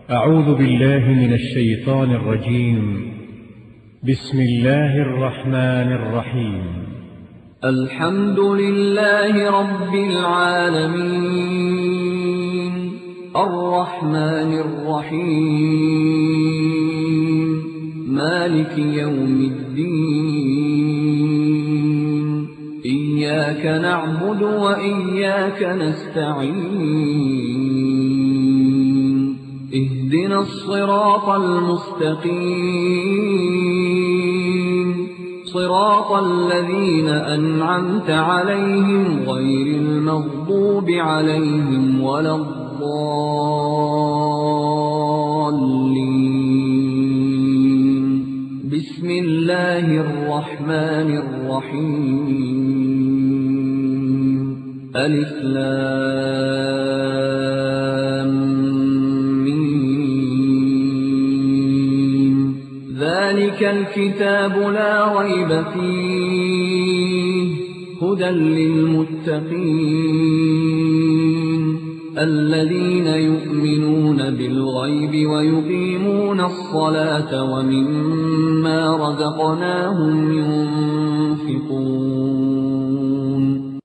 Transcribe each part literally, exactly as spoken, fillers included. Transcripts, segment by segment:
أعوذ بالله من الشيطان الرجيم. بسم الله الرحمن الرحيم. الحمد لله رب العالمين الرحمن الرحيم مالك يوم الدين إياك نعبد وإياك نستعين اهدنا الصراط المستقيم صراط الذين أنعمت عليهم غير المغضوب عليهم ولا الضالين بسم الله الرحمن الرحيم ألف لام ذلك الكتاب لا ريب فيه هدى للمتقين الذين يؤمنون بالغيب ويقيمون الصلاة ومما رزقناهم ينفقون.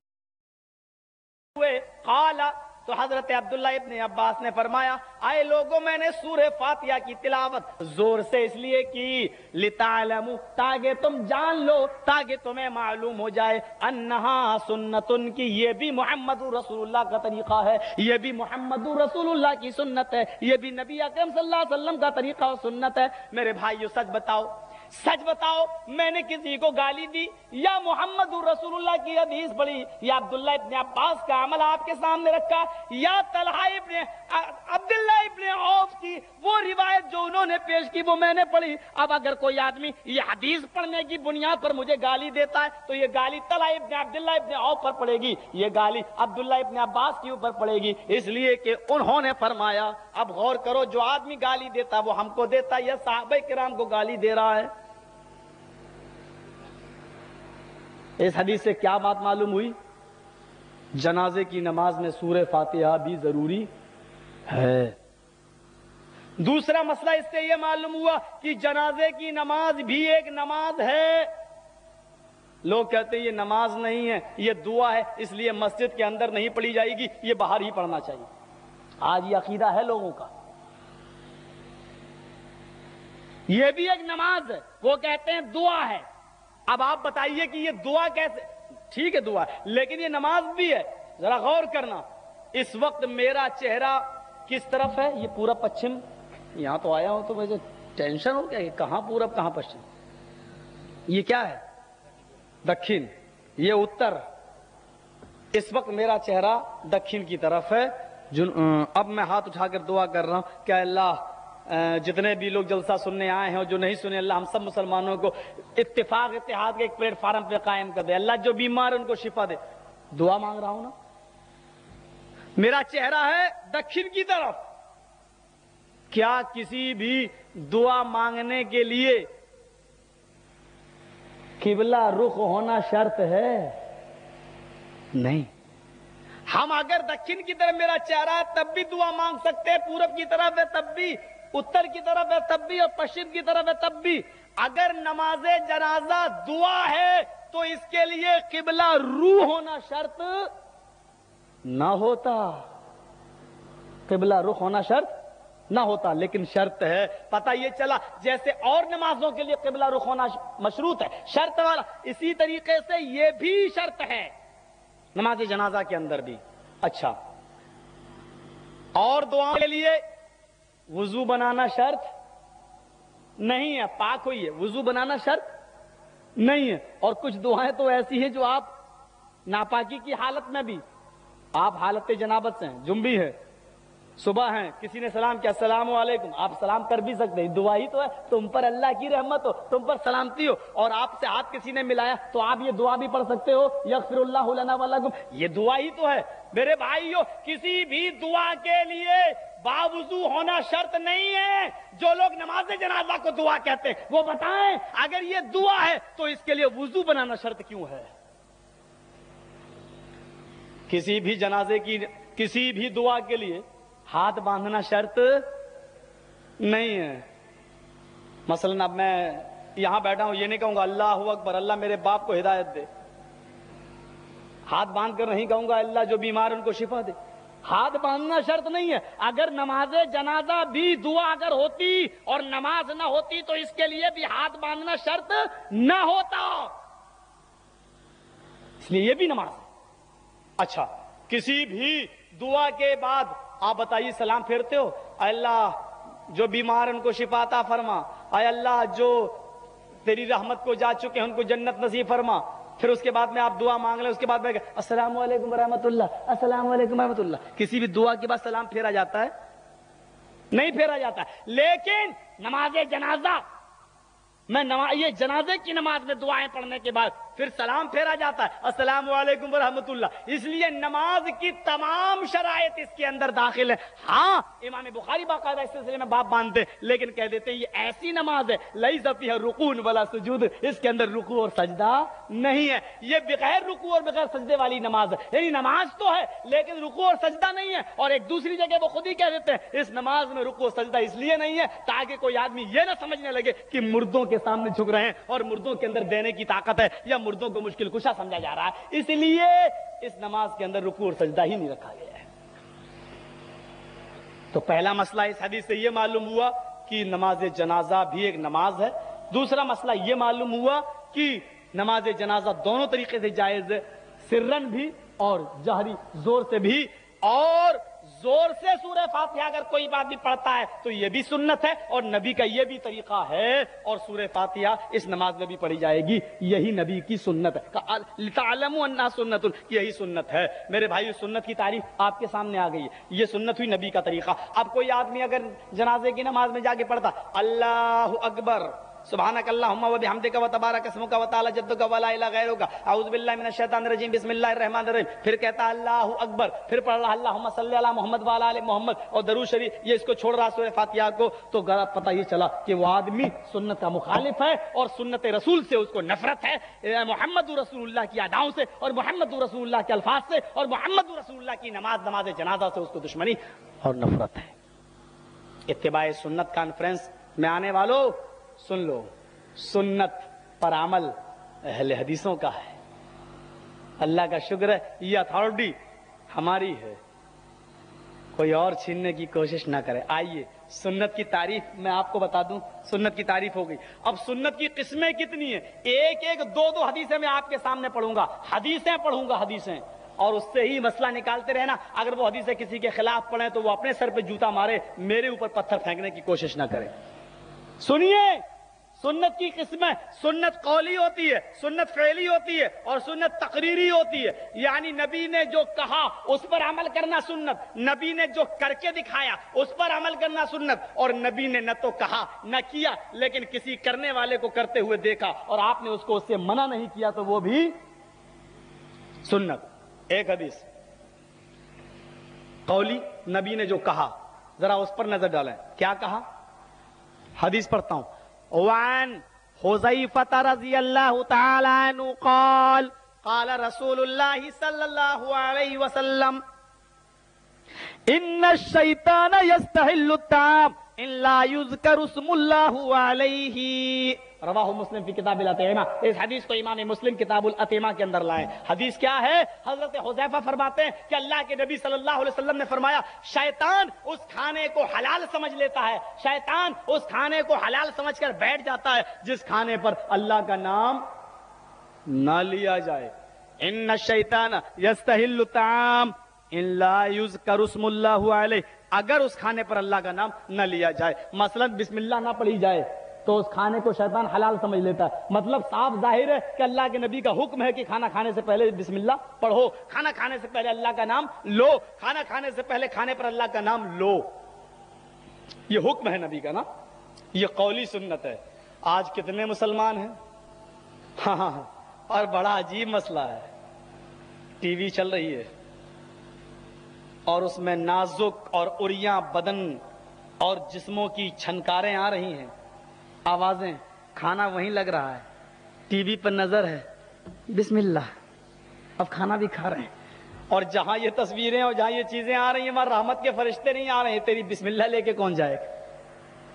قال تو حضرت عبداللہ ابن عباس نے فرمایا آئے لوگوں میں نے سورہ فاتحہ کی تلاوت زور سے اس لیے کی لتعلموا تاکہ تم جان لو تاکہ تمہیں معلوم ہو جائے انہا سنتن کی یہ بھی محمد رسول اللہ کا طریقہ ہے یہ بھی محمد رسول اللہ کی سنت ہے یہ بھی نبی اکرم صلی اللہ علیہ وسلم کا طریقہ و سنت ہے. میرے بھائیو سچ بتاؤ سچ بتاؤ میں نے کسی کو گالی دی یا محمد رسول اللہ کی حدیث پڑھی یا عبداللہ ابن عباس کا عمل آپ کے سامنے رکھا یا طلحہ ابن عبداللہ ابن عوف کی وہ روایت جو انہوں نے پیش کی وہ میں نے پڑھی. اب اگر کوئی آدمی یہ حدیث پڑھنے کی بنیاد پر مجھے گالی دیتا ہے تو یہ گالی طلحہ ابن عبداللہ ابن عوف پر پڑے گی یہ گالی عبداللہ ابن عباس کے اوپر پڑے گی اس لیے کہ انہوں نے فرمایا. اب غور کرو جو آدمی گالی دیتا وہ ہم کو دیتا یا صحابہ کرام کو گالی دے رہا ہے. اس حدیث سے کیا بات معلوم ہوئی؟ جنازے کی نماز میں سورہ فاتحہ بھی ضروری ہے. دوسرا مسئلہ اس سے یہ معلوم ہوا کہ جنازے کی نماز بھی ایک نماز ہے. لوگ کہتے ہیں یہ نماز نہیں ہے یہ دعا ہے اس لیے مسجد کے اندر نہیں پڑھی جائے گی یہ باہر ہی پڑھنا چاہیے. آج یہ عقیدہ ہے لوگوں کا. یہ بھی ایک نماز ہے وہ کہتے ہیں دعا ہے. اب آپ بتائیے کہ یہ دعا کیسے ٹھیک ہے دعا لیکن یہ نماز بھی ہے. ذرا غور کرنا اس وقت میرا چہرہ کس طرف ہے؟ یہ پورا پچھم. یہاں تو آیا ہوں تو مجھے ٹینشن ہو گیا کہ کہاں پورب کہاں پچھم. یہ کیا ہے؟ دکھن. یہ اتر. اس وقت میرا چہرہ دکھن کی طرف ہے. اب میں ہاتھ اٹھا کر دعا کر رہا ہوں کہ اللہ جتنے بھی لوگ جلسہ سننے آئے ہیں اور جو نہیں سنے اللہ ہم سب مسلمانوں کو اتفاق اتحاد کے ایک پلیٹ فارم پہ قائم کر دے. اللہ جو بیمار ہے ان کو شفا دے. دعا مانگ رہا ہوں نا. میرا چہرہ ہے دکھن کی طرف. کیا کسی بھی دعا مانگنے کے لیے قبلہ رخ ہونا شرط ہے؟ نہیں. ہم اگر دکھن کی طرف میرا چہرہ ہے تب بھی دعا مانگ سکتے ہیں. پورب کی طرف ہے تب بھی اتر کی طرف ہے تب بھی اور پشچم کی طرف ہے تب بھی. اگر نماز جنازہ دعا ہے تو اس کے لیے قبلہ رو ہونا شرط نہ ہوتا. قبلہ رخ ہونا شرط نہ ہوتا لیکن شرط ہے. پتہ یہ چلا جیسے اور نمازوں کے لیے قبلہ رخ ہونا مشروط ہے شرط والا اسی طریقے سے یہ بھی شرط ہے نماز جنازہ کے اندر بھی. اچھا اور دعاؤں کے لیے وضو بنانا شرط نہیں ہے. پاک ہوئی ہے وضو بنانا شرط نہیں ہے. اور کچھ دعائیں تو ایسی ہیں جو آپ ناپاکی کی حالت میں بھی آپ حالت جنابت سے ہیں جنبی ہے صبح ہیں کسی نے سلام کیا السلام علیکم آپ سلام کر بھی سکتے ہیں. دعا ہی تو ہے. تم پر اللہ کی رحمت ہو تم پر سلامتی ہو اور آپ سے ہاتھ کسی نے ملایا تو آپ یہ دعا بھی پڑھ سکتے ہو یغفر اللہ لنا ولکم. یہ دعا ہی تو ہے. میرے بھائیو کسی بھی دعا کے لیے باوضو ہونا شرط نہیں ہے. جو لوگ نماز جنازہ کو دعا کہتے ہیں وہ بتائیں اگر یہ دعا ہے تو اس کے لیے وضو بنانا شرط کیوں ہے؟ کسی بھی جنازے کی کسی بھی دعا کے لیے ہاتھ باندھنا شرط نہیں ہے. مثلاً اب میں یہاں بیٹھا ہوں, یہ نہیں کہوں گا اللہ اکبر اللہ میرے باپ کو ہدایت دے, ہاتھ باندھ کر نہیں کہوں گا اللہ جو بیمار ان کو شفا دے. ہاتھ باندھنا شرط نہیں ہے. اگر نماز جنازہ بھی دعا اگر ہوتی اور نماز نہ ہوتی تو اس کے لیے بھی ہاتھ باندھنا شرط نہ ہوتا, اس لیے یہ بھی نماز ہے. اچھا, کسی بھی دعا کے بعد آپ بتائیے سلام پھیرتے ہو, اے اللہ جو بیمار ان کو شفا عطا فرما, اے اللہ جو تیری رحمت کو جا چکے ہیں ان کو جنت نصیب فرما. پھر اس کے بعد میں آپ دعا مانگ لیں, اس کے بعد میں السلام علیکم ورحمۃ اللہ, السلام علیکم ورحمۃ اللہ. کسی بھی دعا کے بعد سلام پھیرا جاتا ہے؟ نہیں پھیرا جاتا. لیکن نماز جنازہ میں نماز یہ جنازے کی نماز میں دعائیں پڑھنے کے بعد پھر سلام پھیرا جاتا ہے السلام علیکم ورحمۃ اللہ. اس لیے نماز کی تمام شرائط اس کے اندر داخل ہے. ہاں امام بخاری باقاعدہ اس سلسلے میں باب باندھتے لیکن کہہ دیتے ہیں یہ ایسی نماز ہے لیس فیہا رکوع ولا سجود, اس کے اندر رکوع اور سجدہ نہیں ہے. یہ بغیر رکوع اور بغیر سجدے والی نماز ہے. یعنی نماز تو ہے لیکن رکوع اور سجدہ نہیں ہے. اور ایک دوسری جگہ وہ خود ہی کہہ دیتے ہیں اس نماز میں رکوع اور سجدہ اس لیے نہیں ہے تاکہ کوئی آدمی یہ نہ سمجھنے لگے کہ مردوں کے سامنے جھک رہے ہیں اور مردوں کے اندر دینے کی طاقت ہے یا مردوں کو مشکل کشا سمجھا جا رہا ہے. اس لیے اس نماز کے اندر رکوع اور سجدہ ہی نہیں رکھا گیا ہے. تو پہلا مسئلہ اس حدیث سے یہ معلوم ہوا کہ نماز جنازہ بھی ایک نماز ہے. دوسرا مسئلہ یہ معلوم ہوا کہ نماز جنازہ دونوں طریقے سے جائز ہے, سرن بھی اور جہری زور سے بھی. اور زور سے سورہ فاتحہ اگر کوئی بات بھی پڑھتا ہے تو یہ بھی سنت ہے اور نبی کا یہ بھی طریقہ ہے. اور سورہ فاتحہ اس نماز میں بھی پڑھی جائے گی, یہی نبی کی سنت ہے. لِتَعْلَمُوا أَنَّهَا سُنَّةٌ, یہی سنت ہے. میرے بھائی سنت کی تعریف آپ کے سامنے آ گئی ہے. یہ سنت ہوئی نبی کا طریقہ. اب کوئی آدمی اگر جنازے کی نماز میں جا کے پڑھتا اللہ اکبر سبحانک اللہم و بحمدک و تبارک اسمک و تعالی جدک و لا الہ غیرک اعوذ باللہ من الشیطان الرجیم بسم اللہ الرحمن الرحیم, پھر کہتا اللہ اکبر, پھر پڑھ رہا اللہم صلی علی محمد و علی آل محمد اور درود شریف, یہ اس کو چھوڑ رہا سورہ فاتحہ کو, تو پتہ یہ چلا کہ وہ آدمی سنت کا مخالف ہے اور سنت رسول سے اس کو نفرت ہے. محمد رسول اللہ کی اداؤں سے اور محمد رسول اللہ کے الفاظ سے اور محمد رسول اللہ کی نماز نماز جنازہ سے اس کو دشمنی اور نفرت ہے. اتباع سنت کانفرنس میں آنے والوں سن لو, سنت پر عمل اہل حدیثوں کا ہے. اللہ کا شکر ہے یہ اتھارٹی ہماری ہے, کوئی اور چھیننے کی کوشش نہ کرے. آئیے سنت کی تعریف میں آپ کو بتا دوں. سنت کی تعریف ہو گئی. اب سنت کی قسمیں کتنی ہیں, ایک ایک دو دو حدیثیں میں آپ کے سامنے پڑھوں گا. حدیثیں پڑھوں گا حدیثیں, اور اس سے ہی مسئلہ نکالتے رہنا. اگر وہ حدیثیں کسی کے خلاف پڑھیں تو وہ اپنے سر پہ جوتا مارے, میرے اوپر پتھر پھینکنے کی کوشش نہ کرے. سنیے سنت کی قسمیں. سنت قولی ہوتی ہے, سنت فعلی ہوتی ہے اور سنت تقریری ہوتی ہے. یعنی نبی نے جو کہا اس پر عمل کرنا سنت, نبی نے جو کر کے دکھایا اس پر عمل کرنا سنت, اور نبی نے نہ تو کہا نہ کیا لیکن کسی کرنے والے کو کرتے ہوئے دیکھا اور آپ نے اس کو اس سے منع نہیں کیا تو وہ بھی سنت. ایک حدیث قولی, نبی نے جو کہا ذرا اس پر نظر ڈالیں. کیا کہا؟ حدیث پڑھتا ہوں. وعن حذیفہ رضی اللہ تعالی عنہ قال قال رسول اللہ صلی اللہ علیہ وسلم ان الشیطان یستحل الطعام ان لا یذکر اسم اللہ علیہ. رواہ مسلم فی کتاب الاطعمہ. اس حدیث کو امام مسلم کتاب الاطعمہ کے اندر لائے. حدیث کیا ہے؟ حضرت حذیفہ فرماتے ہیں کہ اللہ کے نبی صلی اللہ علیہ وسلم نے فرمایا شیطان اس کھانے کو حلال سمجھ لیتا ہے, شیطان اس کھانے کو حلال سمجھ کر بیٹھ جاتا ہے جس کھانے پر اللہ کا نام نہ لیا جائے. ان الشیطان یستحل الطعام ان لا یذکر اسم اللہ علیہ, اگر اس کھانے پر اللہ کا نام نہ لیا جائے, مثلا بسم اللہ نہ پڑھی جائے تو اس کھانے کو شیطان حلال سمجھ لیتا ہے. مطلب صاف ظاہر ہے کہ اللہ کے نبی کا حکم ہے کہ کھانا کھانے سے پہلے بسم اللہ پڑھو, کھانا کھانے سے پہلے اللہ کا نام لو, کھانا کھانے سے پہلے کھانے پر اللہ کا نام لو. یہ حکم ہے نبی کا نا, یہ قولی سنت ہے. آج کتنے مسلمان ہیں؟ ہاں ہاں اور بڑا عجیب مسئلہ ہے. ٹی وی چل رہی ہے اور اس میں نازک اور اریاں بدن اور جسموں کی چھنکاریں آ رہی ہیں, آوازیں, کھانا وہیں لگ رہا ہے, ٹی وی پر نظر ہے, بسم اللہ, اب کھانا بھی کھا رہے ہیں. اور جہاں یہ تصویریں اور جہاں یہ چیزیں آ رہی ہیں وہاں رحمت کے فرشتے نہیں آ رہے ہیں. تیری بسم اللہ لے کے کون جائے گا؟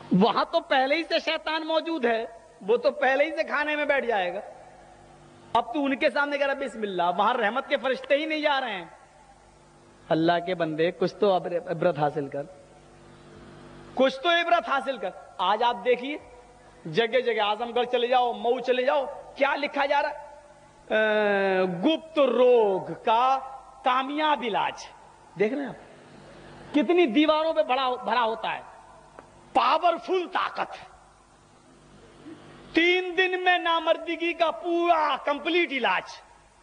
وہاں تو پہلے ہی سے شیطان موجود ہے، وہ تو پہلے ہی سے کھانے میں بیٹھ جائے گا. اب تو ان کے سامنے کہہ رہا بسم اللہ، وہاں رحمت کے فرشتے ہی نہیں جا رہے ہیں. اللہ کے بندے کچھ تو عبرت حاصل کر، کچھ تو عبرت حاصل کر. آج آپ دیکھیے جگہ جگہ، اعظم گڑھ چلے جاؤ، مئو چلے جاؤ، کیا لکھا جا رہا ہے؟ گپت روگ کا کامیاب علاج. دیکھ رہے ہیں آپ کتنی دیواروں پہ بڑا بھرا ہوتا ہے. پاورفل طاقت، تین دن میں نامردگی کا پورا کمپلیٹ علاج.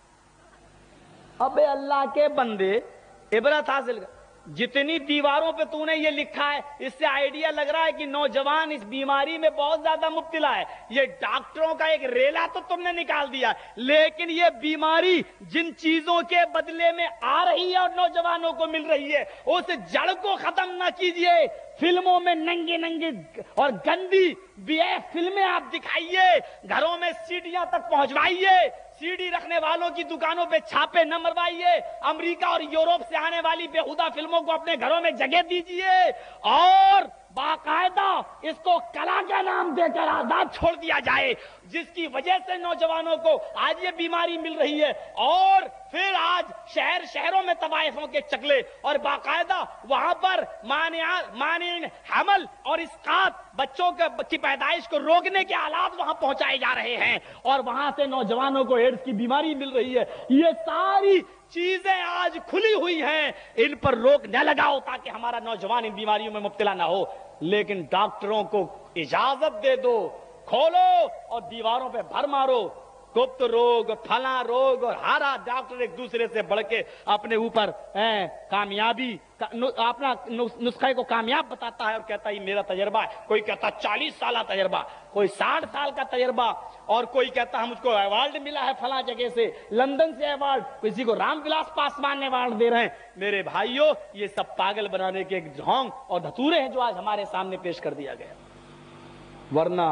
ابے اللہ کے بندے عبرت حاصل کر. جتنی دیواروں پہ تو نے یہ لکھا ہے، اس سے آئیڈیا لگ رہا ہے کہ نوجوان اس بیماری میں بہت زیادہ مبتلا ہے. یہ ڈاکٹروں کا ایک ریلا تو تم نے نکال دیا، لیکن یہ بیماری جن چیزوں کے بدلے میں آ رہی ہے اور نوجوانوں کو مل رہی ہے، اس جڑ کو ختم نہ کیجئے. فلموں میں ننگے ننگے اور گندی بی ایف فلمیں آپ دکھائیے، گھروں میں سیڈیاں تک پہنچوائیے، سی ڈی رکھنے والوں کی دکانوں پہ چھاپے نہ مروائیے، امریکہ اور یورپ سے آنے والی بےہودہ فلموں کو اپنے گھروں میں جگہ دیجیے، اور باقاعدہ اس کو کلا کا نام دے کر آزاد چھوڑ دیا جائے، جس کی وجہ سے نوجوانوں کو آج یہ بیماری مل رہی ہے. اور پھر آج شہر شہروں میں طوائفوں کے چکلے، اور باقاعدہ وہاں پر مانع حمل اور اسقاط، بچوں کی پیدائش کو روکنے کے آلات وہاں پہنچائے جا رہے ہیں، اور وہاں سے نوجوانوں کو ایڈز کی بیماری مل رہی ہے. یہ ساری چیزیں آج کھلی ہوئی ہیں، ان پر روک نہ لگاؤ تاکہ ہمارا نوجوان ان بیماریوں میں مبتلا نہ ہو. لیکن ڈاکٹروں کو اجازت دے دو، کھولو اور دیواروں پہ بھر مارو. گپت روگ، پھلاں روگ، اور ہر ڈاکٹر ایک دوسرے سے بڑھ کے اپنے اوپر کامیابی اپنا نسخے کو کامیاب بتاتا ہے اور کہتا ہے میرا تجربہ ہے. کوئی کہتا چالیس سالہ تجربہ، کوئی ساٹھ سال کا تجربہ، اور کوئی کہتا ہے مجھ کو ایوارڈ ملا ہے فلاں جگہ سے، لندن سے ایوارڈ، کسی کو رام ولاس پاسوان ایوارڈ دے رہے ہیں. میرے بھائیوں، یہ سب پاگل بنانے کے ایک ڈھونگ اور دھتورے ہیں جو آج ہمارے سامنے پیش کر دیا گیا. ورنہ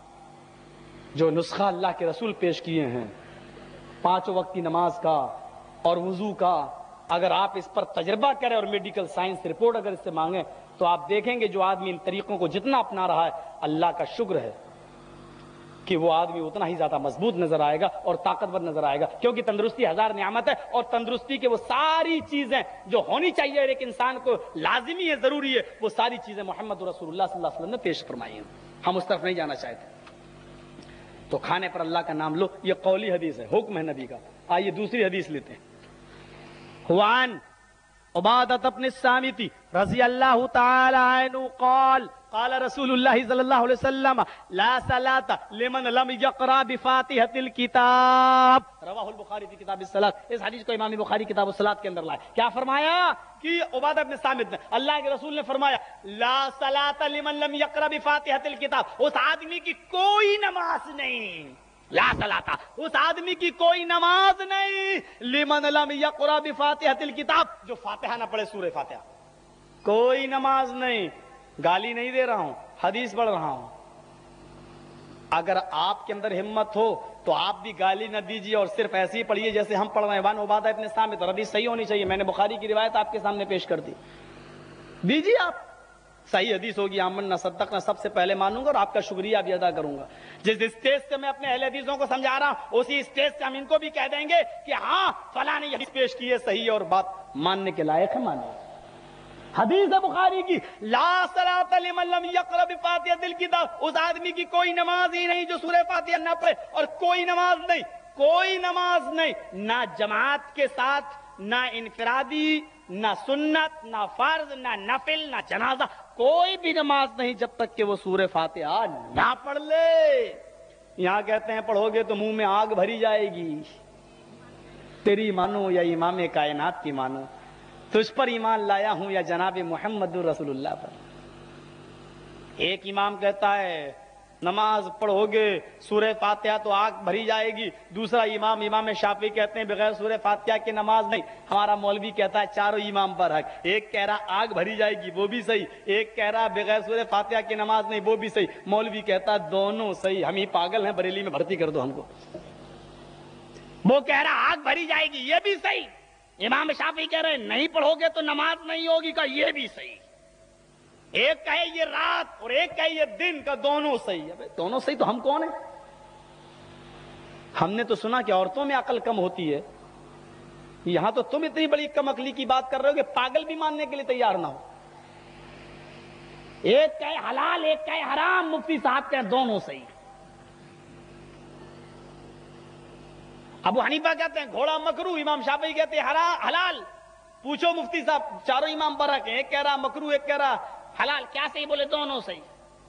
جو نسخہ اللہ کے رسول پیش کیے ہیں پانچوں وقت کی نماز کا اور وضو کا، اگر آپ اس پر تجربہ کریں اور میڈیکل سائنس رپورٹ اگر اس سے مانگیں تو آپ دیکھیں گے جو آدمی ان طریقوں کو جتنا اپنا رہا ہے، اللہ کا شکر ہے کہ وہ آدمی اتنا ہی زیادہ مضبوط نظر آئے گا اور طاقتور نظر آئے گا. کیونکہ تندرستی ہزار نعمت ہے، اور تندرستی کے وہ ساری چیزیں جو ہونی چاہیے ایک انسان کو لازمی ہے، ضروری ہے، وہ ساری چیزیں محمد رسول اللہ صلی اللہ علیہ وسلم نے پیش فرمائی ہیں. ہم اس طرف نہیں جانا چاہتے. تو کھانے پر اللہ کا نام لو، یہ قولی حدیث ہے، حکم ہے نبی کا. آئیے دوسری حدیث لیتے ہیں. وعن عبادۃ بن الصامت رضی اللہ تعالی عنہ قال قال رسول اللہ صلی اللہ علیہ وسلم لا صلاۃ لمن لم یقرأ بفاتحۃ الکتاب، رواہ البخاری فی کتاب الصلاۃ. اس حدیث کو امام بخاری کتاب الصلاۃ کے اندر لائے. کیا فرمایا کہ عبادہ بن صامت نے، اللہ کے رسول نے فرمایا لا صلاۃ لمن لم یقرأ بفاتحۃ الکتاب، اس آدمی کی کوئی نماز نہیں، لا صلاۃ، اس آدمی کی کوئی نماز نہیں، لمن لم یقرأ بفاتحۃ الکتاب، جو فاتحہ نہ پڑھے سورہ فاتحہ، کوئی نماز نہیں. گالی نہیں دے رہا ہوں، حدیث پڑھ رہا ہوں. اگر آپ کے اندر ہمت ہو تو آپ بھی گالی نہ دیجیے اور صرف ایسے ہی پڑھیے جیسے ہم پڑھ رہے ہیں. وان عبادہ ابن صامت، حدیث صحیح ہونی چاہیے، میں نے بخاری کی روایت آپ کے سامنے پیش کر دی. دیجیے آپ، صحیح حدیث ہوگی. آمنا صدقنا سب سے پہلے مانوں گا اور آپ کا شکریہ بھی ادا کروں گا. جس اسٹیج سے میں اپنے اہل حدیثوں کو سمجھا رہا ہوں اسی اسٹیج سے ہم ان کو بھی کہہ دیں گے کہ ہاں فلاں نے یہ حدیث پیش کی ہے، صحیح اور بات ماننے کے لائق ہے، مانو. حدیث بخاری کی لا صلاۃ لمن لم یقرأ بفاتحۃ الکتاب، اس آدمی کی کوئی نماز ہی نہیں جو سورہ فاتحہ نہ پڑھے، اور کوئی نماز نہیں، کوئی نماز نہیں، نہ جماعت کے ساتھ، نہ انفرادی، نہ سنت، نہ فرض، نہ نفل، نہ جنازہ، کوئی بھی نماز نہیں جب تک کہ وہ سورہ فاتحہ نہ پڑھ لے. یہاں کہتے ہیں پڑھو گے تو منہ میں آگ بھری جائے گی. تیری مانو یا امام کائنات کی مانو، تجھ پر ایمان لایا ہوں یا جناب محمد رسول اللہ پر. ایک امام کہتا ہے نماز پڑھو گے سورہ فاتحہ تو آگ بھری جائے گی. دوسرا امام امام شافعی کہتے ہیں بغیر سورہ فاتحہ کی نماز نہیں. ہمارا مولوی کہتا ہے چاروں امام پر حق. ایک کہہ رہا آگ بھری جائے گی، وہ بھی صحیح. ایک کہہ رہا بغیر سورہ فاتحہ کی نماز نہیں، وہ بھی صحیح. مولوی کہتا ہے دونوں صحیح. ہم ہی پاگل ہیں، بریلی میں بھرتی کر دو ہم کو. وہ کہہ رہا آگ بھری جائے گی، یہ بھی صحیح. امام شافعی کہہ رہے ہیں نہیں پڑھو گے تو نماز نہیں ہوگی، کا یہ بھی صحیح. ایک کہے یہ رات اور ایک کہے یہ دن کا دونوں صحیح ہے. دونوں صحیح تو ہم کون ہیں؟ ہم نے تو سنا کہ عورتوں میں عقل کم ہوتی ہے. یہاں تو تم اتنی بڑی کم عقلی کی بات کر رہے ہو کہ پاگل بھی ماننے کے لیے تیار نہ ہو. ایک کہے حلال ایک کہے حرام, مفتی صاحب کہیں دونوں صحیح. ابو حنیفہ کہتے ہیں گھوڑا مکروہ, امام شافعی کہتے ہیں حلال. پوچھو مفتی صاحب, چاروں امام برحق ہیں, ایک کہہ رہا مکروہ ایک کہہ رہا حلال, کیا صحیح؟ بولے دونوں صحیح.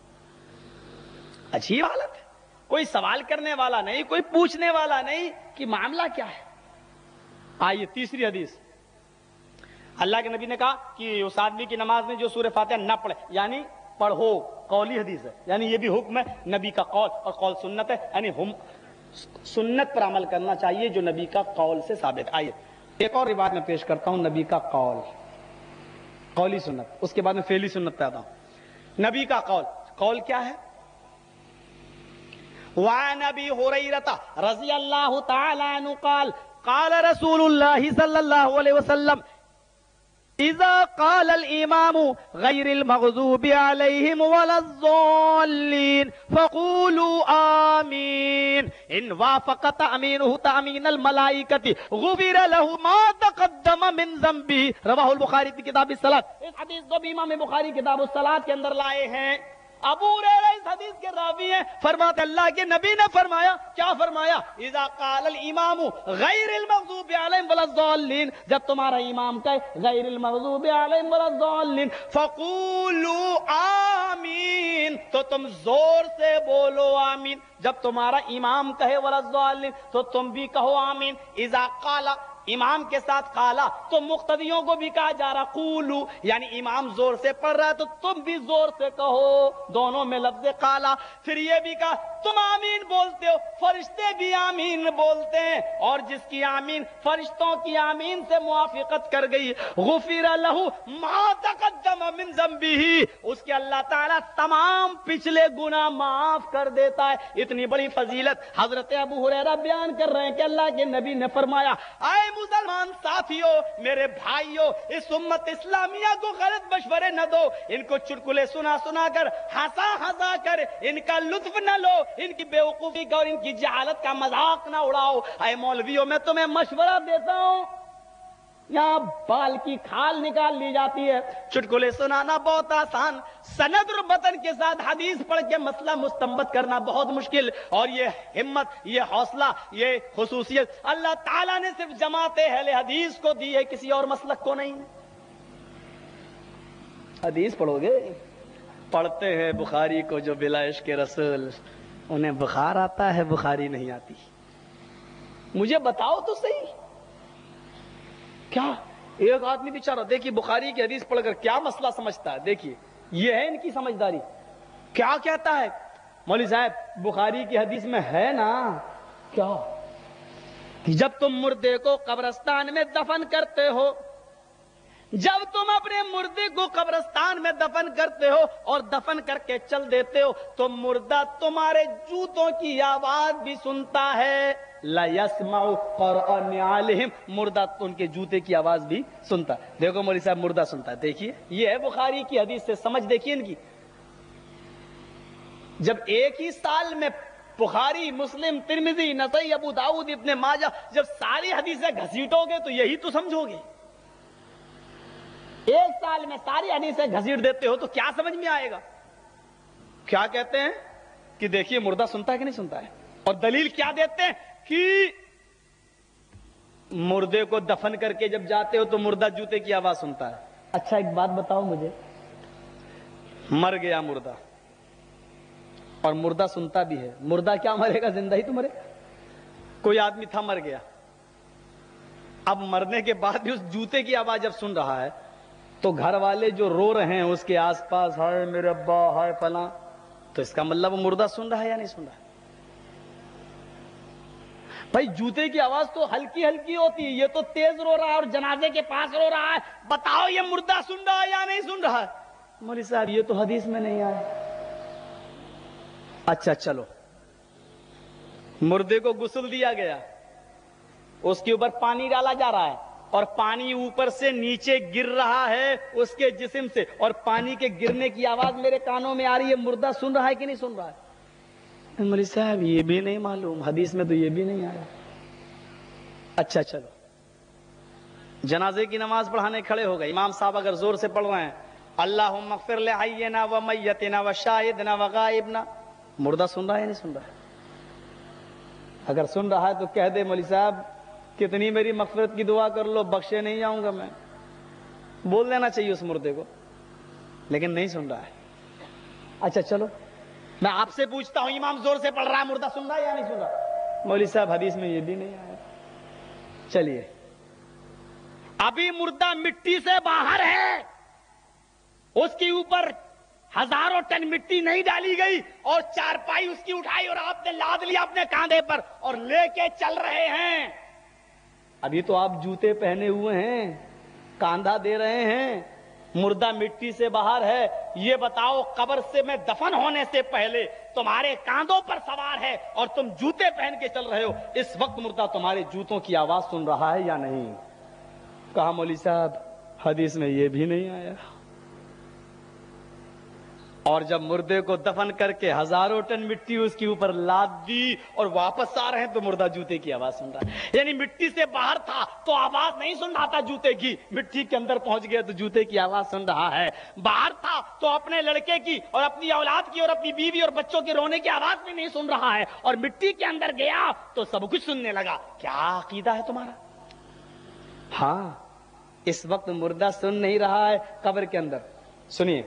عجیب حالت ہے, کوئی سوال کرنے والا نہیں, کوئی پوچھنے والا نہیں کہ معاملہ کیا ہے. آئیے تیسری حدیث. اللہ کے نبی نے کہا کہ اس آدمی کی نماز میں جو سورہ فاتحہ نہ پڑھے, یعنی پڑھو, قولی حدیث ہے, یعنی یہ بھی حکم ہے نبی کا قول, اور قول سنت ہے, یعنی ہم سنت پر عمل کرنا چاہیے جو نبی کا قول سے ثابت. آئیے ایک اور روایت میں پیش کرتا ہوں, نبی کا قول, قولی سنت, اس کے بعد میں فعلی سنت پہ آتا ہوں. نبی کا قول, قول کیا ہے؟ وعن ابی ہریرہ رضی اللہ تعالی عنہ قال قال رسول اللہ صلی اللہ علیہ وسلم اذا قال الامام غیر المغضوب علیہم ولا الضالین فقولوا آمین ان وافق تأمینہ تأمین الملائکۃ غفر له ما تقدم من ذنبہ. رواہ البخاری فی کتاب الصلاۃ. اس حدیث کو بھی امام بخاری کتاب الصلاۃ کے اندر لائے ہیں. ابو ہریرہ اس حدیث کے راوی ہیں, فرماتے اللہ کے نبی نے فرمایا, کیا فرمایا؟ اذا قال الامام غیر المغضوب علیہم ولا الضالین, جب تمہارا امام کہے غیر المغضوب علیہم ولا الضالین فقولوا آمین, تو تم زور سے بولو آمین. جب تمہارا امام کہے ولا الضالین تو تم بھی کہو آمین. اذا قال, امام کے ساتھ قالا, تو مقتدیوں کو بھی کہا جا رہا قولو, یعنی امام زور سے پڑھ رہا ہے تو تم بھی زور سے کہو, دونوں میں لفظ قالا. پھر یہ بھی کہا تم آمین بولتے ہو, فرشتے بھی آمین بولتے ہیں, اور جس کی آمین فرشتوں کی آمین سے موافقت کر گئی, غفر لہ ما تقدم من ذنبہ, اس کے اللہ تعالیٰ تمام پچھلے گناہ معاف کر دیتا ہے. اتنی بڑی فضیلت حضرت ابو ہریرہ بیان کر رہے ہیں کہ اللہ کے نبی نے فرمایا, اے مسلمان ساتھیوں, میرے بھائیوں, اس امت اسلامیہ کو غلط مشورے نہ دو, ان کو چٹکلے سنا سنا کر ہنسا ہنسا کر ان کا لطف نہ لو, ان کی بے وقوفی کا اور ان کی جہالت کا مذاق نہ اڑاؤ. اے مولویوں, میں تمہیں مشورہ دیتا ہوں, یہاں بال کی کھال نکال لی جاتی ہے, چٹکلے سنانا بہت آسان, سند اور متن کے ساتھ حدیث پڑھ کے مسئلہ مستنبط کرنا بہت مشکل. اور یہ ہمت, یہ حوصلہ, یہ خصوصیت اللہ تعالیٰ نے صرف جماعت اہل حدیث کو دی ہے, کسی اور مسلک کو نہیں. حدیث پڑھو گے, پڑھتے ہیں بخاری کو جو بلا عشق رسول, انہیں بخار آتا ہے, بخاری نہیں آتی. مجھے بتاؤ تو صحیح, کیا ایک آدمی بیچارہ, دیکھیے بخاری کی حدیث پڑھ کر کیا مسئلہ سمجھتا ہے, دیکھیے یہ ہے ان کی سمجھداری. کیا کہتا ہے مولوی صاحب, بخاری کی حدیث میں ہے نا کیا کہ جب تم مردے کو قبرستان میں دفن کرتے ہو, جب تم اپنے مردے کو قبرستان میں دفن کرتے ہو اور دفن کر کے چل دیتے ہو تو مردہ تمہارے جوتوں کی آواز بھی سنتا ہے. لا يسمع قرع نعالهم, مردہ ان کے جوتے کی آواز بھی سنتا. دیکھو مولوی صاحب مردہ سنتا ہے, دیکھیے یہ ہے بخاری کی حدیث سے سمجھ, دیکھیے ان کی. جب ایک ہی سال میں بخاری, مسلم, ترمذی, نسائی, ابو داؤد, ابن ماجہ, جب ساری حدیثیں گھسیٹو گے تو یہی تو سمجھو گے. ایک سال میں ساری حدیثیں گھسیٹ دیتے ہو تو کیا سمجھ میں آئے گا؟ کیا کہتے ہیں کہ دیکھیے مردہ سنتا ہے کہ نہیں سنتا ہے, اور دلیل کیا دیتے ہیں کہ مردے کو دفن کر کے جب جاتے ہو تو مردہ جوتے کی آواز سنتا ہے. اچھا ایک بات بتاؤ مجھے, مر گیا مردہ اور مردہ سنتا بھی ہے, مردہ کیا مرے گا, زندہ ہی تو مرے. کوئی آدمی تھا مر گیا, اب مرنے کے بعد بھی اس جوتے کی آواز جب سن رہا ہے تو گھر والے جو رو رہے ہیں اس کے آس پاس, ہائے میرے ابا, ہائے فلاں, تو اس کا مطلب وہ مردہ سن رہا ہے یا نہیں سن رہا ہے؟ بھائی جوتے کی آواز تو ہلکی ہلکی ہوتی ہے, یہ تو تیز رو رہا ہے اور جنازے کے پاس رو رہا ہے, بتاؤ یہ مردہ سن رہا ہے یا نہیں سن رہا ہے؟ مولوی صاحب یہ تو حدیث میں نہیں آیا. اچھا چلو, مردے کو غسل دیا گیا, اس کے اوپر پانی ڈالا جا رہا ہے, اور پانی اوپر سے نیچے گر رہا ہے اس کے جسم سے، اور پانی کے گرنے کی آواز میرے کانوں میں آ رہی ہے، مردہ سن رہا ہے کہ نہیں سن رہا ہے؟ مولوی صاحب یہ بھی نہیں معلوم، حدیث میں تو یہ بھی نہیں آیا۔ اچھا چلو، جنازے کی نماز پڑھانے کھڑے ہو گئے، امام صاحب اگر زور سے پڑھ رہے ہیں اللہم اغفر لحینا و میتنا و شاہدنا و غائبنا، مردہ سن رہا ہے یا نہیں سن رہا ہے؟ اگر سن رہا ہے تو کہہ دے مولوی صاحب کتنی میری مغفرت کی دعا کر لو، بخشے نہیں جاؤں گا میں، بول دینا چاہیے اس مردے کو، لیکن نہیں سن رہا ہے۔ اچھا چلو، میں آپ سے پوچھتا ہوں، امام زور سے پڑھ رہا ہے، مردہ سن رہا ہے یا نہیں سن رہا؟ مولوی صاحب حدیث میں یہ بھی نہیں آیا۔ چلیے، ابھی مردہ مٹی سے باہر ہے، اس کے اوپر ہزاروں ٹن مٹی نہیں ڈالی گئی، اور چارپائی اس کی اٹھائی اور آپ نے لاد لیا اپنے کاندھے پر اور لے کے چل رہے ہیں۔ ابھی تو آپ جوتے پہنے ہوئے ہیں، کاندھا دے رہے ہیں، مردہ مٹی سے باہر ہے۔ یہ بتاؤ قبر سے میں دفن ہونے سے پہلے تمہارے کاندھوں پر سوار ہے اور تم جوتے پہن کے چل رہے ہو، اس وقت مردہ تمہارے جوتوں کی آواز سن رہا ہے یا نہیں؟ کہا مولوی صاحب حدیث میں یہ بھی نہیں آیا۔ اور جب مردے کو دفن کر کے ہزاروں ٹن مٹی اس کے اوپر لاد دی اور واپس آ رہے ہیں تو مردہ جوتے کی آواز سن رہا ہے۔ یعنی مٹی سے باہر تھا تو آواز نہیں سن رہا تھا جوتے کی، مٹی کے اندر پہنچ گیا تو جوتے کی آواز سن رہا ہے۔ باہر تھا تو اپنے لڑکے کی اور اپنی اولاد کی اور اپنی بیوی اور بچوں کے رونے کی آواز بھی نہیں سن رہا ہے، اور مٹی کے اندر گیا تو سب کچھ سننے لگا۔ کیا عقیدہ ہے تمہارا؟ ہاں، اس وقت مردہ سن نہیں رہا ہے قبر کے اندر۔ سنیے،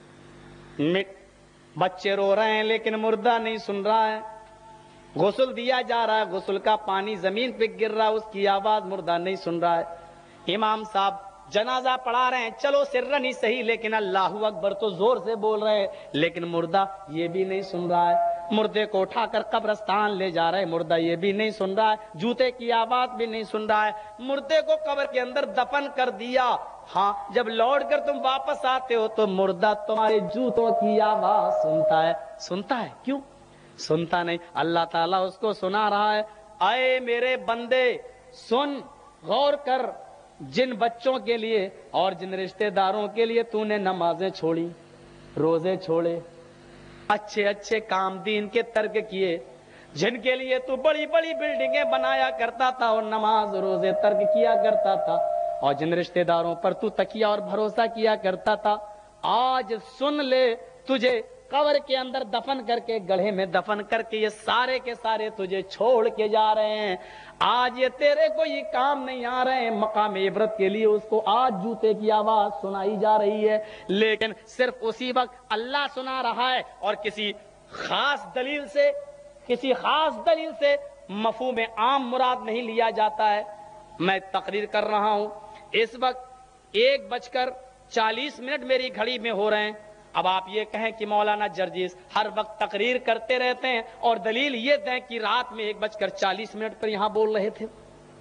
بچے رو رہے ہیں لیکن مردہ نہیں سن رہا ہے، غسل دیا جا رہا ہے، غسل کا پانی زمین پہ گر رہا ہے، اس کی آواز مردہ نہیں سن رہا ہے۔ امام صاحب جنازہ پڑھا رہے ہیں، چلو سرا نہیں صحیح لیکن اللہ اکبر تو زور سے بول رہے ہیں، لیکن مردہ یہ بھی نہیں سن رہا ہے۔ مردے کو اٹھا کر قبرستان لے جا رہے ہیں، مردہ یہ بھی نہیں سن رہا ہے، جوتے کی آواز بھی نہیں سن رہا ہے۔ مردے کو قبر کے اندر دفن کر دیا، ہاں جب لوٹ کر تم واپس آتے ہو تو مردہ تمہارے جوتوں کی آواز سنتا ہے۔ سنتا ہے؟ کیوں سنتا نہیں؟ اللہ تعالیٰ اس کو سنا رہا ہے، اے میرے بندے سن، غور کر، جن بچوں کے لیے اور جن رشتہ داروں کے لیے تو نے نمازیں چھوڑی، روزے چھوڑے، اچھے اچھے کام دین کے ترک کیے، جن کے لیے تو بڑی بڑی بلڈنگیں بنایا کرتا تھا اور نماز روزے ترک کیا کرتا تھا، اور جن رشتہ داروں پر تو تکیہ اور بھروسہ کیا کرتا تھا، آج سن لے، تجھے قبر کے اندر دفن کر کے، گڑھے میں دفن کر کے یہ سارے کے سارے تجھے چھوڑ کے جا رہے ہیں۔ آج یہ تیرے کو یہ کام نہیں آ رہے ہیں، مقام عبرت کے لیے اس کو آج جوتے کی آواز سنائی جا رہی ہے، لیکن صرف اسی وقت اللہ سنا رہا ہے، اور کسی خاص دلیل سے کسی خاص دلیل سے مفہوم عام مراد نہیں لیا جاتا ہے۔ میں تقریر کر رہا ہوں، اس وقت ایک بج کر چالیس منٹ میری گھڑی میں ہو رہے ہیں۔ اب آپ یہ کہیں کہ مولانا جرجیس ہر وقت تقریر کرتے رہتے ہیں اور دلیل یہ دیں کہ رات میں ایک بج کر چالیس منٹ پر یہاں بول رہے تھے۔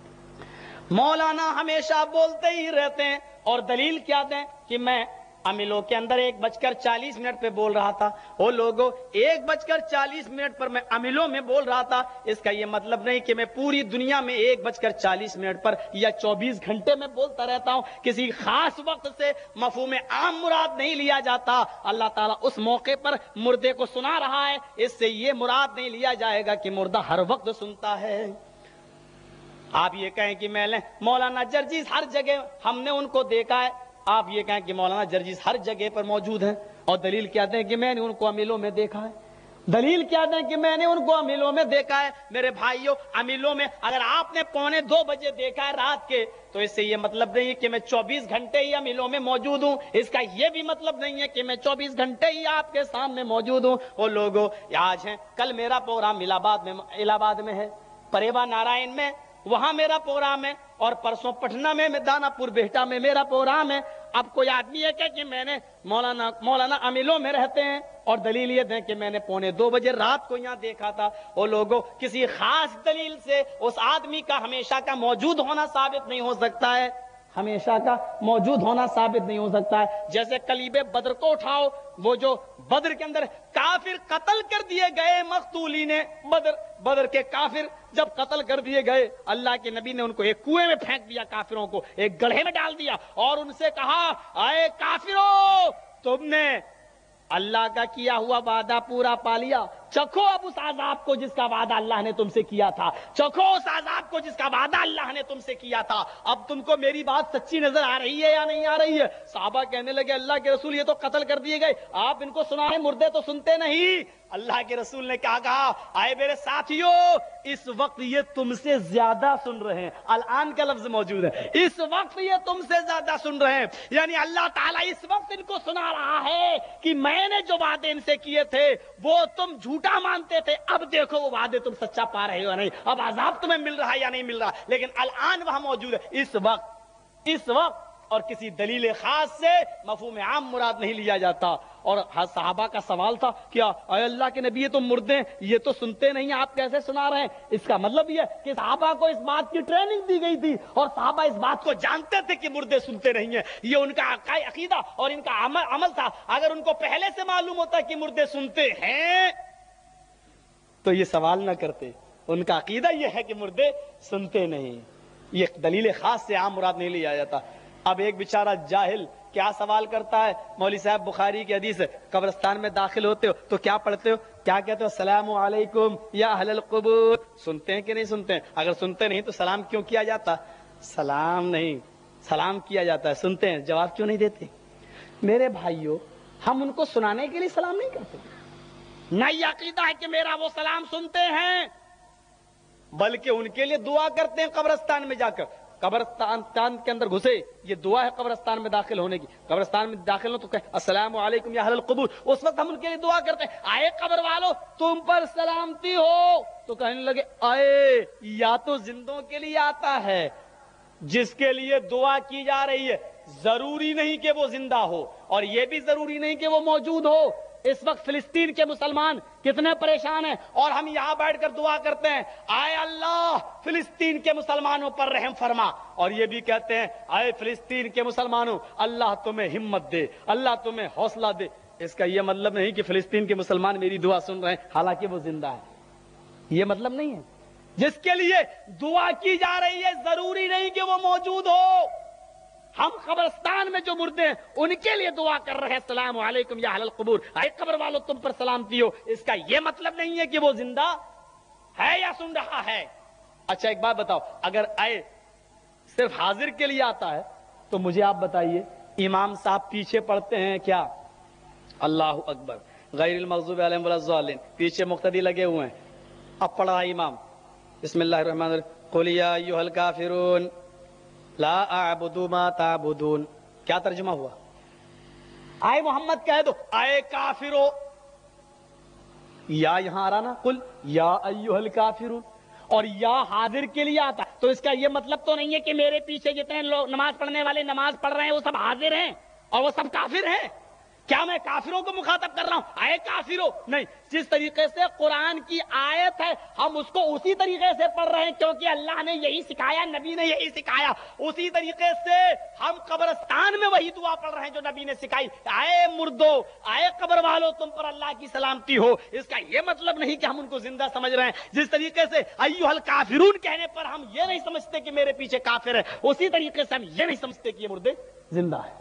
مولانا ہمیشہ بولتے ہی رہتے ہیں، اور دلیل کیا دیں کہ میں امیلوں کے اندر ایک بج کر چالیس منٹ پہ بول رہا تھا۔ وہ لوگوں ایک بج کر چالیس منٹ پر میں امیلوں میں بول رہا تھا، اس کا یہ مطلب نہیں کہ میں پوری دنیا میں ایک بج کر چالیس منٹ پر یا چوبیس گھنٹے میں بولتا رہتا ہوں۔ کسی خاص وقت سے مفہوم عام مراد نہیں لیا جاتا۔ اللہ تعالیٰ اس موقع پر مردے کو سنا رہا ہے، اس سے یہ مراد نہیں لیا جائے گا کہ مردہ ہر وقت سنتا ہے۔ آپ یہ کہیں کہ میں مولانا جرجیس ہر جگہ ہم نے ان کو دیکھا ہے، آپ یہ کہیں کہ مولانا جرجیس ہر جگہ پر موجود ہیں، اور دلیل کیا دیں کہ میں نے ان کو امیلوں میں دیکھا ہے؟ دلیل کیا دیں کہ میں نے ان کو امیلوں میں دیکھا ہے؟ میرے بھائیوں، امیلوں میں اگر آپ نے پونے دو بجے دیکھا ہے رات کے، تو اس سے یہ مطلب نہیں ہے کہ میں چوبیس گھنٹے ہی امیلوں میں موجود ہوں۔ اس کا یہ بھی مطلب نہیں ہے کہ میں چوبیس گھنٹے ہی آپ کے سامنے موجود ہوں۔ وہ لوگوں آج ہیں، کل میرا پروگرام الہ آباد میں الہ آباد میں ہے، پریوا نارائن میں وہاں میرا پروگرام ہے، اور پرسوں پٹنہ میں دانا پور بیٹا میں میرا پروگرام ہے۔ اب کوئی آدمی ہے کہ, کہ میں نے مولانا مولانا امیلوں میں رہتے ہیں اور دلیل یہ دیں کہ میں نے پونے دو بجے رات کو یہاں دیکھا تھا۔ وہ لوگوں کسی خاص دلیل سے اس آدمی کا ہمیشہ کا موجود ہونا ثابت نہیں ہو سکتا ہے۔ ہمیشہ کا موجود ہونا ثابت نہیں ہو سکتا ہے. جیسے کلیب بدر کو اٹھاؤ, وہ جو بدر کے اندر کافر قتل کر دیے گئے, مقتولین بدر, بدر کے کافر جب قتل کر دیے گئے, اللہ کے نبی نے ان کو ایک کنویں میں پھینک دیا, کافروں کو ایک گڑھے میں ڈال دیا, اور ان سے کہا اے کافروں, تم نے اللہ کا کیا ہوا وعدہ پورا پا لیا, چکھو اب اس عذاب کو جس کا وعدہ اللہ نے تم سے کیا تھا, چکھو اس عذاب کو جس کا وعدہ اللہ نے تم سے کیا تھا. اب تم کو میری بات سچی نظر آ رہی ہے یا نہیں آ رہی ہے؟ صحابہ کہنے لگے اللہ کے رسول یہ تو قتل کر دیے گئے, آپ ان کو سنائیں, مردے تو سنتے نہیں. اللہ کے رسول نے کہا کہا آئے میرے ساتھیو, اس وقت یہ تم سے زیادہ سن رہے ہیں. الان کا لفظ موجود ہے, اس وقت یہ تم سے زیادہ سن رہے ہیں, یعنی اللہ تعالیٰ اس وقت ان کو سنا رہا ہے کہ میں نے جو وعدے ان سے کیے تھے وہ تم جھوٹا مانتے تھے, اب دیکھو وہ وعدے تم سچا پا رہے ہو یا نہیں, اب عذاب تمہیں مل رہا ہے یا نہیں مل رہا. لیکن الان وہاں موجود ہے, اس وقت, اس وقت, اور کسی دلیل خاص سے مفہوم عام مراد نہیں لیا جاتا. اور صحابہ کا سوال تھا کیا اے اللہ کے نبی یہ تو مردے یہ تو سنتے نہیں, آپ کیسے سنا رہے ہیں؟ اس کا مطلب یہ کہ صحابہ کو اس بات کی ٹریننگ دی گئی تھی, اور صحابہ اس بات کو جانتے تھے کہ مردے سنتے نہیں ہیں. یہ ان کا عقیدہ اور ان کا عمل, عمل تھا. اگر ان کو پہلے سے معلوم ہوتا کہ مردے سنتے ہیں تو یہ سوال نہ کرتے. ان کا عقیدہ یہ ہے کہ مردے سنتے نہیں, یہ دلیل خاص سے عام مراد نہیں لیا جاتا. اب ایک بیچارہ جاہل کیا سوال کرتا ہے, مولوی صاحب بخاری کی حدیث ہے, قبرستان میں داخل ہوتے ہو تو کیا پڑھتے ہو, کیا کہتے ہو, السلام علیکم یا اہل القبور. سنتے ہیں کہ نہیں سنتے ہیں؟ اگر سنتے نہیں تو سلام کیوں کیا جاتا؟ سلام نہیں, سلام کیا جاتا ہے. سنتے ہیں, جواب کیوں نہیں دیتے؟ میرے بھائیوں, ہم ان کو سنانے کے لیے سلام نہیں کرتے, نہ یہ عقیدہ ہے کہ میرا وہ سلام سنتے ہیں, بلکہ ان کے لیے دعا کرتے ہیں قبرستان میں جا کر. قبرستان کے اندر گھسے, یہ دعا ہے قبرستان میں داخل ہونے کی. قبرستان میں داخل ہو تو کہ السلام علیکم یا اہل القبور, اس وقت ہم ان کے لیے دعا کرتے ہیں آئے قبر والو تم پر سلامتی ہو. تو کہنے لگے آئے یا تو زندوں کے لیے آتا ہے, جس کے لیے دعا کی جا رہی ہے ضروری نہیں کہ وہ زندہ ہو, اور یہ بھی ضروری نہیں کہ وہ موجود ہو. اس وقت فلسطین کے مسلمان کتنے پریشان ہیں, اور ہم یہاں بیٹھ کر دعا کرتے ہیں آئے اللہ فلسطین کے مسلمانوں پر رحم فرما, اور یہ بھی کہتے ہیں آئے فلسطین کے مسلمانوں اللہ تمہیں ہمت دے, اللہ تمہیں حوصلہ دے. اس کا یہ مطلب نہیں کہ فلسطین کے مسلمان میری دعا سن رہے ہیں حالانکہ وہ زندہ ہے, یہ مطلب نہیں ہے. جس کے لیے دعا کی جا رہی ہے ضروری نہیں کہ وہ موجود ہو. ہم قبرستان میں جو مردے ہیں ان کے لیے دعا کر رہے ہیں السلام علیکم یا اہل القبور, اے قبر والو تم پر سلامتی ہو. اس کا یہ مطلب نہیں ہے کہ وہ زندہ ہے یا سن رہا ہے. اچھا ایک بات بتاؤ, اگر اے صرف حاضر کے لیے آتا ہے تو مجھے آپ بتائیے امام صاحب پیچھے پڑھتے ہیں کیا اللہ اکبر غیر المغضوب علیہم ولا الضالین, پیچھے مقتدی لگے ہوئے ہیں, اب پڑھ رہا امام بسم اللہ الرحمن الرحیم قل یا ایھا الکافرون لا اعبد ما تعبدون. کیا ترجمہ ہوا؟ آئے محمد کہہ دو آئے کافرو, یا یہاں آ رہا نا قل یا ایھا الکافرون, اور یا حاضر کے لیے آتا, تو اس کا یہ مطلب تو نہیں ہے کہ میرے پیچھے جتنے لوگ نماز پڑھنے والے نماز پڑھ رہے ہیں وہ سب حاضر ہیں اور وہ سب کافر ہیں. کیا میں کافروں کو مخاطب کر رہا ہوں آئے کافروں؟ نہیں, جس طریقے سے قرآن کی آیت ہے ہم اس کو اسی طریقے سے پڑھ رہے ہیں کیونکہ اللہ نے یہی سکھایا, نبی نے یہی سکھایا. اسی طریقے سے ہم قبرستان میں وہی دعا پڑھ رہے ہیں جو نبی نے سکھائی, آئے مردو آئے قبر والو تم پر اللہ کی سلامتی ہو. اس کا یہ مطلب نہیں کہ ہم ان کو زندہ سمجھ رہے ہیں. جس طریقے سے ایھا الکافرون کہنے پر ہم یہ نہیں سمجھتے کہ میرے پیچھے کافر ہے, اسی طریقے سے ہم یہ نہیں سمجھتے کہ یہ مردے زندہ ہے.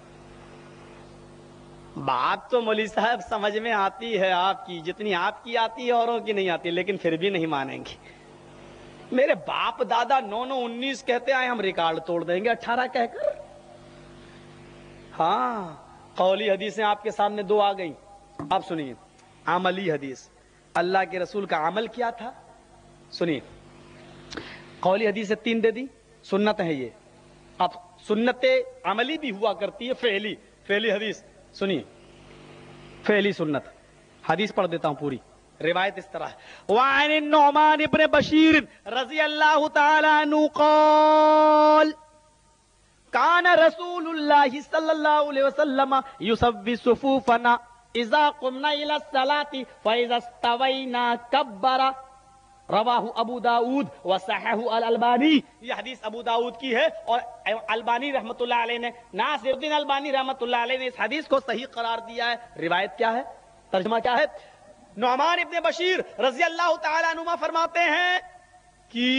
بات تو مولوی صاحب سمجھ میں آتی ہے آپ کی, جتنی آپ کی آتی ہے اوروں کی نہیں آتی, لیکن پھر بھی نہیں مانیں گے. میرے باپ دادا نو نو انیس کہتے آئے, ہم ریکارڈ توڑ دیں گے اٹھارہ کہہ کر. ہاں قولی حدیثیں آپ کے سامنے دو آ گئی, آپ سنیے. عملی حدیث, اللہ کے رسول کا عمل کیا تھا, سنیے. قولی حدیث تین دے دی, سنت ہے یہ. اب سنت عملی بھی ہوا کرتی ہے, فعلی فعلی حدیث سنیے. فعلی سنت حدیث پڑھ دیتا ہوں پوری. روایت اس طرح ہے, وعن النعمان ابن بشیر رضی اللہ تعالی عنہ قال کان رسول اللہ صلی اللہ علیہ وسلم یسوی صفوفنا اذا قمنا الى الصلاة فاذا استوینا کبر. رواہ ابو داؤد وصححہ الالبانی، یہ حدیث ابو داؤد کی ہے اور البانی رحمۃ اللہ علیہ نے، ناصر الدین البانی رحمۃ اللہ علیہ نے اس حدیث کو صحیح قرار دیا ہے۔ روایت کیا ہے، ترجمہ کیا ہے؟ نعمان ابن بشیر رضی اللہ تعالی عنہما فرماتے ہیں کہ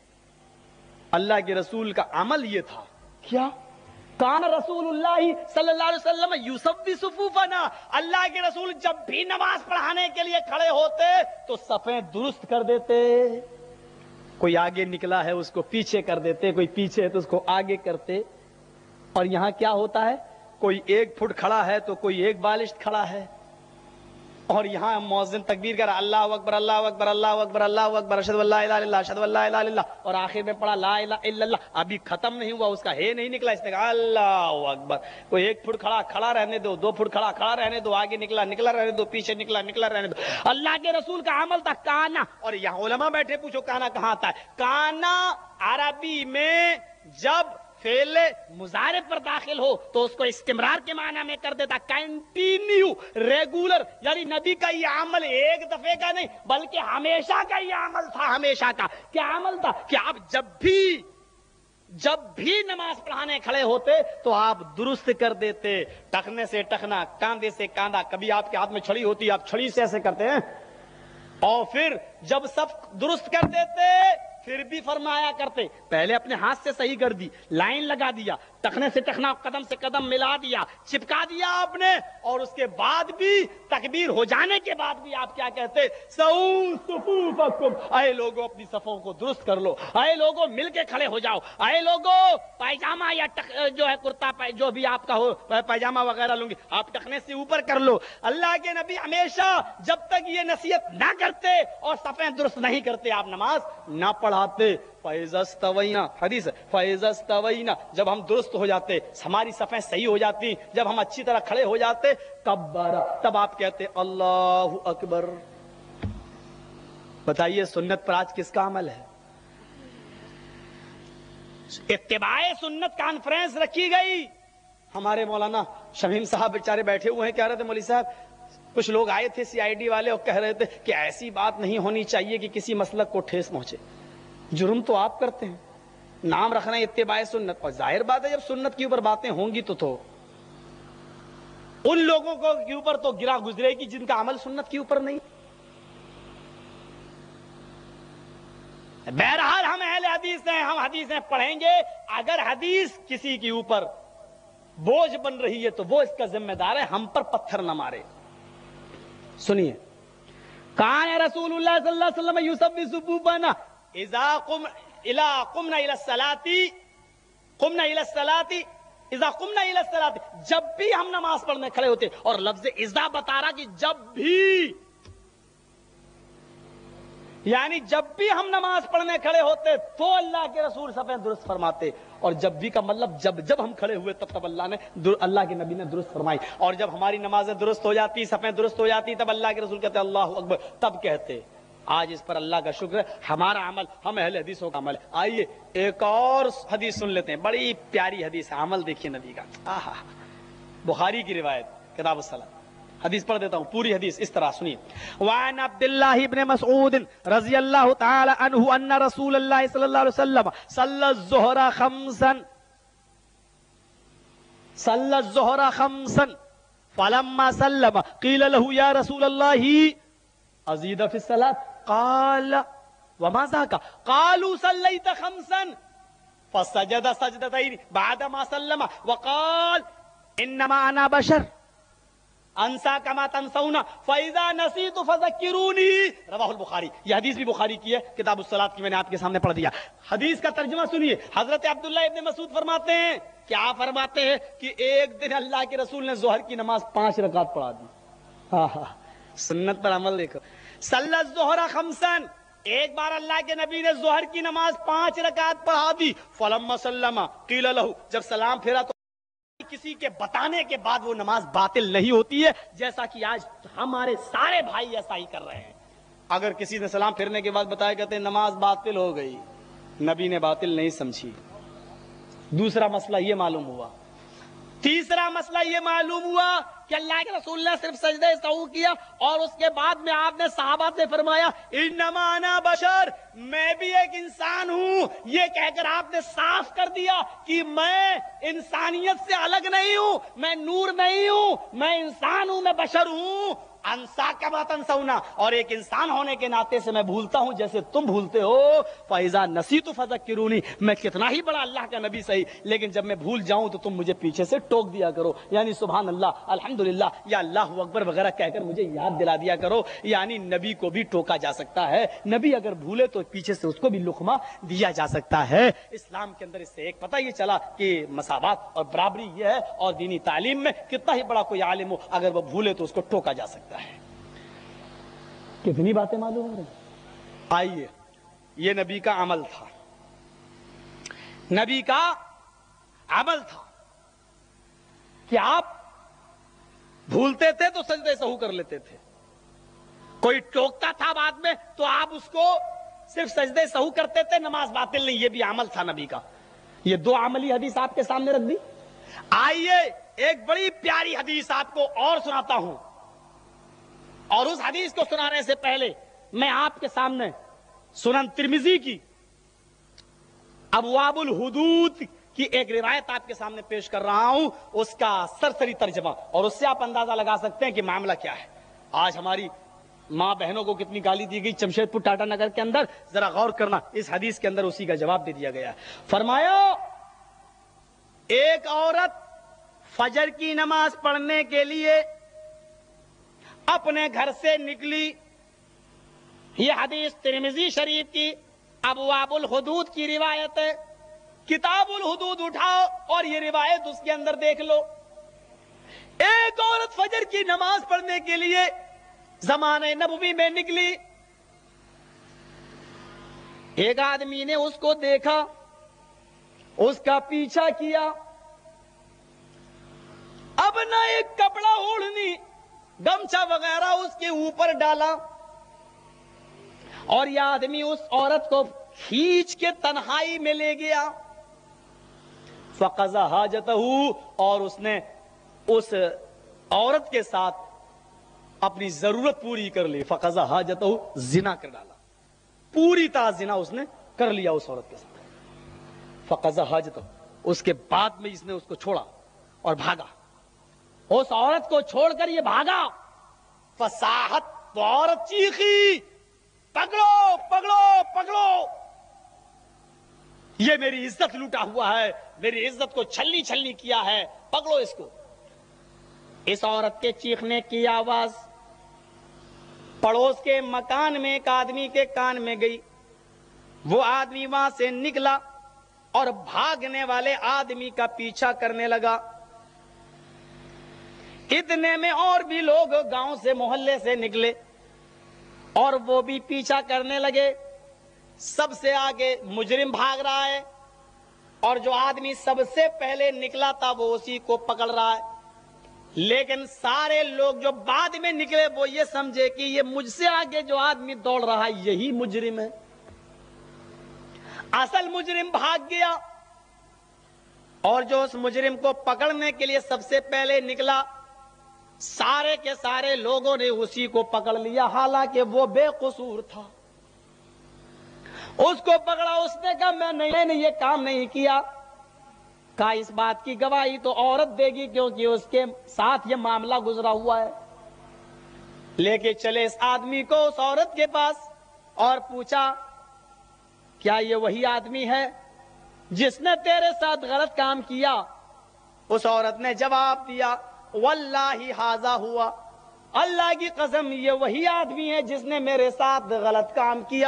اللہ کے رسول کا عمل یہ تھا، کیا؟ کان رسول اللہ صلی اللہ علیہ وسلم یصوی صفوفنا، اللہ کے رسول جب بھی نماز پڑھانے کے لیے کھڑے ہوتے تو صفیں درست کر دیتے، کوئی آگے نکلا ہے اس کو پیچھے کر دیتے، کوئی پیچھے ہے تو اس کو آگے کرتے۔ اور یہاں کیا ہوتا ہے، کوئی ایک فٹ کھڑا ہے تو کوئی ایک بالشت کھڑا ہے، اور یہاں مؤذن تکبیر کر اللہ اکبر اللہ اکبر اللہ اکبر اللہ اکبر اشہد ان لا الہ الا اللہ اشہد ان لا الہ الا اللہ، اور آخر میں پڑھا لا الہ الا اللہ، ابھی ختم نہیں ہوا، اس کا ہے نہیں نکلا، اس نے کہا اللہ اکبر۔ کوئی ایک فٹ کھڑا کھڑا رہنے دو، دو فٹ کھڑا کھڑا رہنے دو، آگے نکلا نکلا رہنے دو، پیچھے نکلا نکلا رہنے دو۔ اللہ کے رسول کا عمل تھا کانا، اور یہاں علماء بیٹھے پوچھو کانا کہاں آتا ہے؟ کانا عربی میں جب فعل مضارع پر داخل ہو تو اس کو استمرار کے معنی میں کر دیتا، کنٹینیو، ریگولر، یعنی نبی کا یہ عمل ایک دفعے کا نہیں بلکہ ہمیشہ کا یہ عمل تھا، ہمیشہ کا۔ کیا عمل تھا کہ آپ جب بھی جب بھی نماز پڑھانے کھڑے ہوتے تو آپ درست کر دیتے، ٹخنے سے ٹخنا، کاندھے سے کاندھا، کبھی آپ کے ہاتھ میں چھڑی ہوتی آپ چھڑی سے ایسے کرتے ہیں، اور پھر جب سب درست کر دیتے پھر بھی فرمایا کرتے، پہلے اپنے ہاتھ سے صحیح کر دی، لائن لگا دیا، ٹخنے سے ٹخنا، قدم سے قدم ملا دیا، چپکا دیا آپ نے، اور اس کے بعد بھی تکبیر ہو جانے کے بعد بھی آپ کیا کہتے؟ سووا صفوفکم، اے لوگوں اپنی صفوں کو درست کر لو، اے لوگوں مل کے کھڑے ہو جاؤ، اے لوگوں پائجامہ یا ٹک جو ہے کرتا جو بھی آپ کا ہو پائجامہ وغیرہ لوں گی آپ ٹخنے سے اوپر کر لو۔ اللہ کے نبی ہمیشہ جب تک یہ نصیحت نہ کرتے اور صفیں درست نہیں کرتے آپ نماز نہ پڑھاتے۔ فَإِذَا اسْتَوَيْنَا، حدیث فَإِذَا اسْتَوَيْنَا، جب ہم درست ہو جاتے، ہماری صفیں صحیح ہو جاتی، جب ہم اچھی طرح کھڑے ہو جاتے، کبّر، تب آپ کہتے اللہ اکبر۔ بتائیے سنت پر آج کس کا عمل ہے؟ اتباع سنت کانفرنس رکھی گئی، ہمارے مولانا شمیم صاحب بیچارے بیٹھے ہوئے ہیں، کہہ رہے تھے مولوی صاحب کچھ لوگ آئے تھے سی آئی ڈی والے اور کہہ رہے تھے کہ ایسی بات نہیں ہونی چاہیے کہ کسی مسلک کو ٹھیس پہنچے، جرم تو آپ کرتے ہیں، نام رکھنا ہے اتباع سنت، اور ظاہر بات ہے جب سنت کے اوپر باتیں ہوں گی تو تو ان لوگوں کو کے اوپر تو گرا گزرے گی جن کا عمل سنت کے اوپر نہیں۔ بہرحال ہم اہل حدیث ہیں، ہم حدیثیں پڑھیں گے، اگر حدیث کسی کے اوپر بوجھ بن رہی ہے تو وہ اس کا ذمہ دار ہے، ہم پر پتھر نہ مارے۔ سنیے، کان رسول اللہ صلی اللہ علیہ وسلم یصوی صفوفنا اذا قم الى قمنا الى الصلاة قمنا الى الصلاة اذا قمنا الى الصلاة، جب بھی ہم نماز پڑھنے کھڑے ہوتے، اور لفظ اذا بتا رہا کہ جب بھی، یعنی جب بھی ہم نماز پڑھنے کھڑے ہوتے تو اللہ کے رسول صفیں درست فرماتے، اور جب بھی کا مطلب جب جب ہم کھڑے ہوئے تب تب اللہ نے اللہ کے نبی نے درست فرمائی، اور جب ہماری نمازیں درست ہو جاتی، صفیں درست ہو جاتی، تب اللہ کے رسول کہتے اللہ اکبر، تب کہتے۔ آج اس پر اللہ کا شکر ہے، ہمارا عمل، ہم اہل حدیثوں کا عمل ہے۔ آئیے ایک اور حدیث سن لیتے ہیں، بڑی پیاری حدیث ہے، عمل دیکھیے نبی کا، آہا، بخاری کی روایت، کتاب الصلاۃ، حدیث پڑھ دیتا ہوں، پوری حدیث اس طرح سنیے۔ وعن عبداللہ ابن مسعود رضی اللہ تعالی عنہ ان رسول اللہ صلی اللہ علیہ وسلم صلی الظہر خمسا صلی الظہر خمسا فلما سلم قیل له یا رسول اللہ ازید فی الصلاۃ قال وما ذاک قالوا صلیت خمسا فسجد سجدتین بعدما سلم وقال انما انا بشر انسا کما تنسونا فاذا نسیت فذکرونی، رواہ البخاری۔ یہ حدیث بھی بخاری کی ہے، کتاب الصلاۃ کی میں نے آپ کے سامنے پڑھ دیا۔ حدیث کا ترجمہ سنیے، حضرت عبداللہ ابن مسعود فرماتے ہیں، کیا فرماتے ہیں کہ ایک دن اللہ کے رسول نے ظہر کی نماز پانچ رکعت پڑھا دی۔ ہاں ہاں، سنت پر عمل دیکھو، صلی الظہر خمسا، ایک بار اللہ کے نبی نے ظہر کی نماز پانچ رکعت پڑھا دی، فلما سلم قیل له، جب سلام پھیرا تو کسی کے بتانے کے بعد وہ نماز باطل نہیں ہوتی ہے، جیسا کہ آج ہمارے سارے بھائی ایسا ہی کر رہے ہیں۔ اگر کسی نے سلام پھرنے کے بعد بتایا کہتے ہیں نماز باطل ہو گئی، نبی نے باطل نہیں سمجھی۔ دوسرا مسئلہ یہ معلوم ہوا، تیسرا مسئلہ یہ معلوم ہوا کہ اللہ کے رسول نے صرف سجدہ سہو کیا اور اس کے بعد میں آپ نے صحابہ سے فرمایا انما انا بشر، میں بھی ایک انسان ہوں، یہ کہہ کر آپ نے صاف کر دیا کہ میں انسانیت سے الگ نہیں ہوں، میں نور نہیں ہوں، میں انسان ہوں، میں بشر ہوں۔ انسا کا بات انسونا، اور ایک انسان ہونے کے ناطے سے میں بھولتا ہوں جیسے تم بھولتے ہو۔ فَإِذَا نَسِيتُ فَذَكِّرُونِي، میں کتنا ہی بڑا اللہ کا نبی صحیح، لیکن جب میں بھول جاؤں تو تم مجھے پیچھے سے ٹوک دیا کرو، یعنی سبحان اللہ، الحمدللہ یا اللہ اکبر وغیرہ کہہ کر مجھے یاد دلا دیا کرو۔ یعنی نبی کو بھی ٹوکا جا سکتا ہے، نبی اگر بھولے تو پیچھے سے اس کو بھی لقمہ دیا جا سکتا ہے۔ اسلام کے اندر اس سے ایک پتہ یہ چلا کہ مساوات اور برابری یہ ہے، اور دینی تعلیم میں کتنا ہی بڑا کوئی عالم ہو اگر وہ بھولے تو اس کو ٹوکا جا سکتا ہے۔ کتنی باتیں معلوم ہو رہی؟ آئیے، یہ نبی کا عمل تھا، نبی کا عمل تھا کہ آپ بھولتے تھے تو سجدہ سہو کر لیتے تھے، کوئی ٹوکتا تھا بعد میں تو آپ اس کو صرف سجدہ سہو کرتے تھے، نماز باطل نہیں، یہ بھی عمل تھا نبی کا۔ یہ دو عملی حدیث آپ کے سامنے رکھ دی۔ آئیے ایک بڑی پیاری حدیث آپ کو اور سناتا ہوں، اور اس حدیث کو سنانے سے پہلے میں آپ کے سامنے سنن ترمذی کی ابواب الحدود کی ایک روایت آپ کے سامنے پیش کر رہا ہوں، اس کا سرسری ترجمہ، اور اس سے آپ اندازہ لگا سکتے ہیں کہ معاملہ کیا ہے۔ آج ہماری ماں بہنوں کو کتنی گالی دی گئی جمشید پور ٹاٹا نگر کے اندر، ذرا غور کرنا، اس حدیث کے اندر اسی کا جواب دے دیا گیا ہے۔ فرمایا ایک عورت فجر کی نماز پڑھنے کے لیے اپنے گھر سے نکلی، یہ حدیث ترمذی شریف کی ابواب الحدود کی روایت ہے، کتاب الحدود اٹھاؤ اور یہ روایت اس کے اندر دیکھ لو۔ ایک عورت فجر کی نماز پڑھنے کے لیے زمانہ نبوی میں نکلی، ایک آدمی نے اس کو دیکھا، اس کا پیچھا کیا، اب نہ ایک کپڑا اوڑھنی گمچا وغیرہ اس کے اوپر ڈالا، اور یہ آدمی اس عورت کو کھینچ کے تنہائی میں لے گیا، فقضى حاجته، اور اس نے اس عورت کے ساتھ اپنی ضرورت پوری کر لی، فقضى حاجته، زنا کر ڈالا، پوری طرح زنا اس نے کر لیا اس عورت کے ساتھ، فقضى حاجته۔ اس کے بعد میں اس نے اس کو چھوڑا اور بھاگا، اس عورت کو چھوڑ کر یہ بھاگا، فصاحت، تو عورت چیخی، پکڑو پکڑو پکڑو، یہ میری عزت لوٹا ہوا ہے، میری عزت کو چھلنی چھلنی کیا ہے، پکڑو اس کو۔ اس عورت کے چیخنے کی آواز پڑوس کے مکان میں ایک آدمی کے کان میں گئی، وہ آدمی وہاں سے نکلا اور بھاگنے والے آدمی کا پیچھا کرنے لگا۔ اتنے میں اور بھی لوگ گاؤں سے محلے سے نکلے اور وہ بھی پیچھا کرنے لگے، سب سے آگے مجرم بھاگ رہا ہے، اور جو آدمی سب سے پہلے نکلا تھا وہ اسی کو پکڑ رہا ہے، لیکن سارے لوگ جو بعد میں نکلے وہ یہ سمجھے کہ یہ مجھ سے آگے جو آدمی دوڑ رہا ہے یہی مجرم ہے۔ اصل مجرم بھاگ گیا، اور جو اس مجرم کو پکڑنے کے لیے سب سے پہلے نکلا، سارے کے سارے لوگوں نے اسی کو پکڑ لیا، حالانکہ وہ بے قصور تھا۔ اس کو پکڑا، اس نے کہا میں نہیں نے یہ کام نہیں کیا، کہا اس بات کی گواہی تو عورت دے گی کیونکہ اس کے ساتھ یہ معاملہ گزرا ہوا ہے۔ لے کے چلے اس آدمی کو اس عورت کے پاس اور پوچھا کیا یہ وہی آدمی ہے جس نے تیرے ساتھ غلط کام کیا؟ اس عورت نے جواب دیا واللہ ہاذا ہوا، اللہ کی قسم یہ وہی آدمی ہے جس نے میرے ساتھ غلط کام کیا۔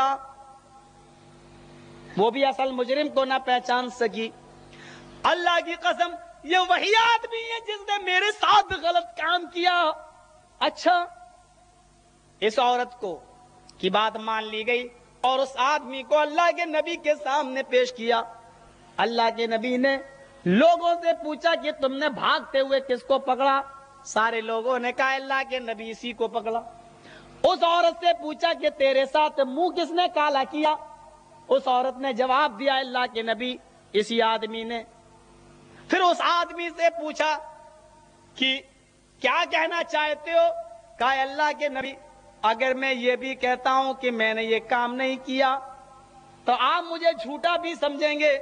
وہ بھی اصل مجرم کو نہ پہچان سکی، اللہ کی قسم یہ وہی آدمی ہے جس نے میرے ساتھ غلط کام کیا۔ اچھا، اس عورت کو کی بات مان لی گئی اور اس آدمی کو اللہ کے نبی کے سامنے پیش کیا۔ اللہ کے نبی نے لوگوں سے پوچھا کہ تم نے بھاگتے ہوئے کس کو پکڑا؟ سارے لوگوں نے کہا اللہ کے نبی اسی کو پکڑا۔ اس عورت سے پوچھا کہ تیرے ساتھ منہ کس نے کالا کیا؟ اس عورت نے جواب دیا اللہ کے نبی اسی آدمی نے۔ پھر اس آدمی سے پوچھا کہ کیا کہنا چاہتے ہو؟ کہا اللہ کے نبی اگر میں یہ بھی کہتا ہوں کہ میں نے یہ کام نہیں کیا تو آپ مجھے جھوٹا بھی سمجھیں گے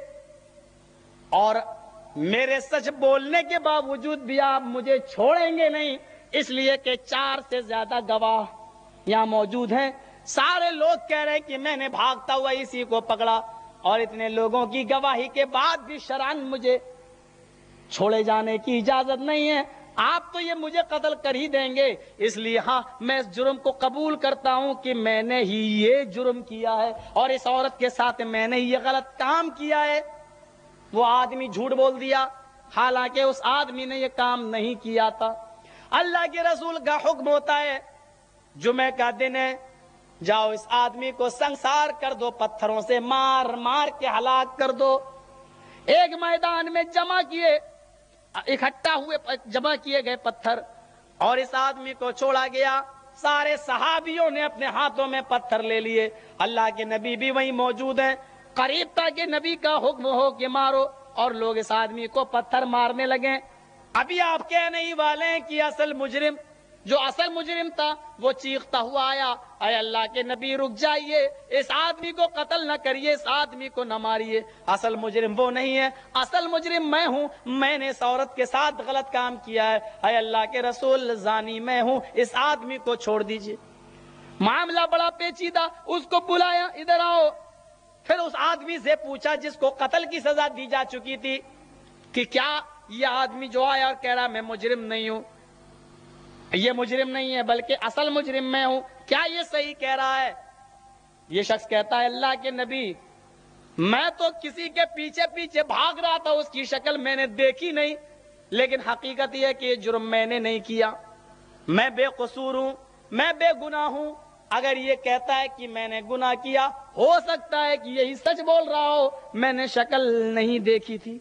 اور میرے سچ بولنے کے باوجود بھی آپ مجھے چھوڑیں گے نہیں، اس لیے کہ چار سے زیادہ گواہ یہاں موجود ہیں. سارے لوگ کہہ رہے کہ میں نے بھاگتا ہوا اسی کو پکڑا اور اتنے لوگوں کی گواہی کے بعد بھی شرعاً مجھے چھوڑے جانے کی اجازت نہیں ہے. آپ تو یہ مجھے قتل کر ہی دیں گے، اس لیے ہاں میں اس جرم کو قبول کرتا ہوں کہ میں نے ہی یہ جرم کیا ہے اور اس عورت کے ساتھ میں نے ہی یہ غلط کام کیا ہے. وہ آدمی جھوٹ بول دیا، حالانکہ اس آدمی نے یہ کام نہیں کیا تھا. اللہ کے رسول کا حکم ہوتا ہے جمعہ کا دن ہے، جاؤ اس آدمی کو سنسار کر دو، پتھروں سے مار مار کے ہلاک کر دو. ایک میدان میں جمع کیے اکٹھا ہوئے جمع کیے گئے پتھر اور اس آدمی کو چھوڑا گیا. سارے صحابیوں نے اپنے ہاتھوں میں پتھر لے لیے. اللہ کے نبی بھی وہیں موجود ہیں. قریب تھا کہ نبی کا حکم ہو کہ مارو اور لوگ اس آدمی کو پتھر مارنے لگے. ابھی آپ کہنے ہی والے ہیں کہ اصل مجرم جو اصل مجرم تھا وہ چیختا ہوا آیا، اے اللہ کے نبی رک جائیے، اس آدمی کو قتل نہ کریے، اس آدمی کو نہ ماریے. اصل مجرم وہ نہیں ہے، اصل مجرم میں ہوں، میں نے اس عورت کے ساتھ غلط کام کیا ہے. اے اللہ کے رسول زانی میں ہوں، اس آدمی کو چھوڑ دیجیے. معاملہ بڑا پیچیدہ، اس کو بلایا، ادھر آؤ. پھر اس آدمی سے پوچھا جس کو قتل کی سزا دی جا چکی تھی کہ کیا یہ آدمی جو آیا اور کہہ رہا میں مجرم نہیں ہوں، یہ مجرم نہیں ہے بلکہ اصل مجرم میں ہوں، کیا یہ صحیح کہہ رہا ہے؟ یہ شخص کہتا ہے اللہ کے نبی میں تو کسی کے پیچھے پیچھے بھاگ رہا تھا، اس کی شکل میں نے دیکھی نہیں، لیکن حقیقت یہ ہے کہ یہ جرم میں نے نہیں کیا، میں بے قصور ہوں، میں بے گناہ ہوں. اگر یہ کہتا ہے کہ میں نے گناہ کیا، ہو سکتا ہے کہ یہی سچ بول رہا ہو، میں نے شکل نہیں دیکھی تھی.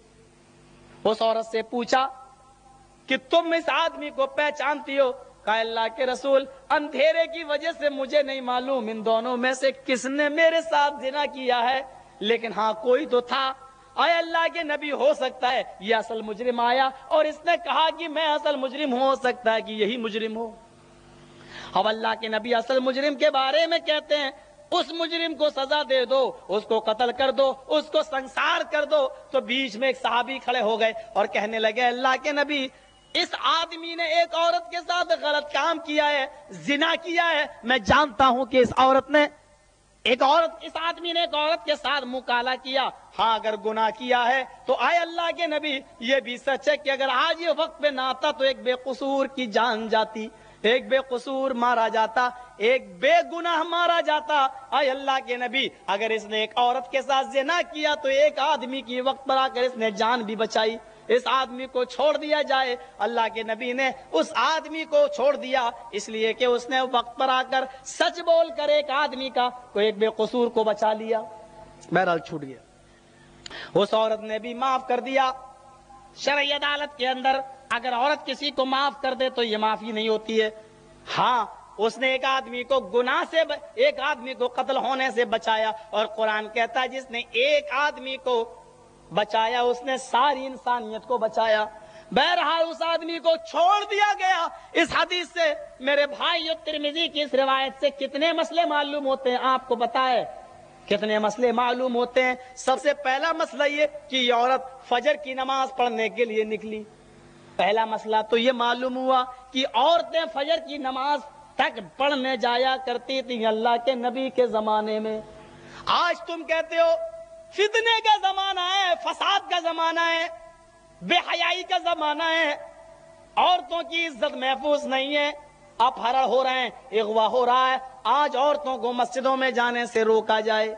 اس عورت سے پوچھا کہ تم اس آدمی کو پہچانتی ہو؟ کہا اللہ کے رسول اندھیرے کی وجہ سے مجھے نہیں معلوم ان دونوں میں سے کس نے میرے ساتھ زنا کیا ہے، لیکن ہاں کوئی تو تھا. اے اللہ کے نبی ہو سکتا ہے یہ اصل مجرم آیا اور اس نے کہا کہ میں اصل مجرم ہوں، ہو سکتا ہے کہ یہی مجرم ہو. اب اللہ کے نبی اصل مجرم کے بارے میں کہتے ہیں اس مجرم کو سزا دے دو، اس کو قتل کر دو، اس کو سنسار کر دو. تو بیچ میں ایک صحابی کھڑے ہو گئے اور کہنے لگے اللہ کے نبی اس آدمی نے ایک عورت کے ساتھ غلط کام کیا ہے، زنا کیا ہے. میں جانتا ہوں کہ اس عورت نے ایک عورت اس آدمی نے ایک عورت کے ساتھ مکالہ کیا. ہاں اگر گناہ کیا ہے تو آئے اللہ کے نبی یہ بھی سچ ہے کہ اگر آج یہ وقت پہ نہ آتا تو ایک بے قصور کی جان جاتی، ایک بے قصور مارا جاتا، ایک بے گناہ مارا جاتا. اے اللہ کے نبی اگر اس نے ایک عورت کے ساتھ زنا کیا تو ایک آدمی کی وقت پر آ کر اس نے جان بھی بچائی، اس آدمی کو چھوڑ دیا جائے. اللہ کے نبی نے اس آدمی کو چھوڑ دیا اس لیے کہ اس نے وقت پر آ کر سچ بول کر ایک آدمی کا کوئی ایک بے قصور کو بچا لیا. بہرحال چھوٹ گیا. اس عورت نے بھی معاف کر دیا. شرعی عدالت کے اندر اگر عورت کسی کو معاف کر دے تو یہ معافی نہیں ہوتی ہے. ہاں اس نے ایک آدمی کو گناہ سے ب... ایک آدمی کو قتل ہونے سے بچایا اور قرآن کہتا ہے جس نے ایک آدمی کو بچایا اس نے ساری انسانیت کو بچایا. بہرحال اس آدمی کو چھوڑ دیا گیا. اس حدیث سے میرے بھائی ترمذی کی اس روایت سے کتنے مسئلے معلوم ہوتے ہیں آپ کو بتائے؟ کتنے مسئلے معلوم ہوتے ہیں؟ سب سے پہلا مسئلہ یہ کہ یہ عورت فجر کی نماز پڑھنے کے لیے نکلی. پہلا مسئلہ تو یہ معلوم ہوا کہ عورتیں فجر کی نماز تک پڑھنے جایا کرتی تھی اللہ کے نبی کے زمانے میں. آج تم کہتے ہو فتنے کا زمانہ ہے، فساد کا زمانہ ہے، بے حیائی کا زمانہ ہے، عورتوں کی عزت محفوظ نہیں ہے، اپہرن ہو رہے ہیں، اغوا ہو رہا ہے. آج عورتوں کو مسجدوں میں جانے سے روکا جائے.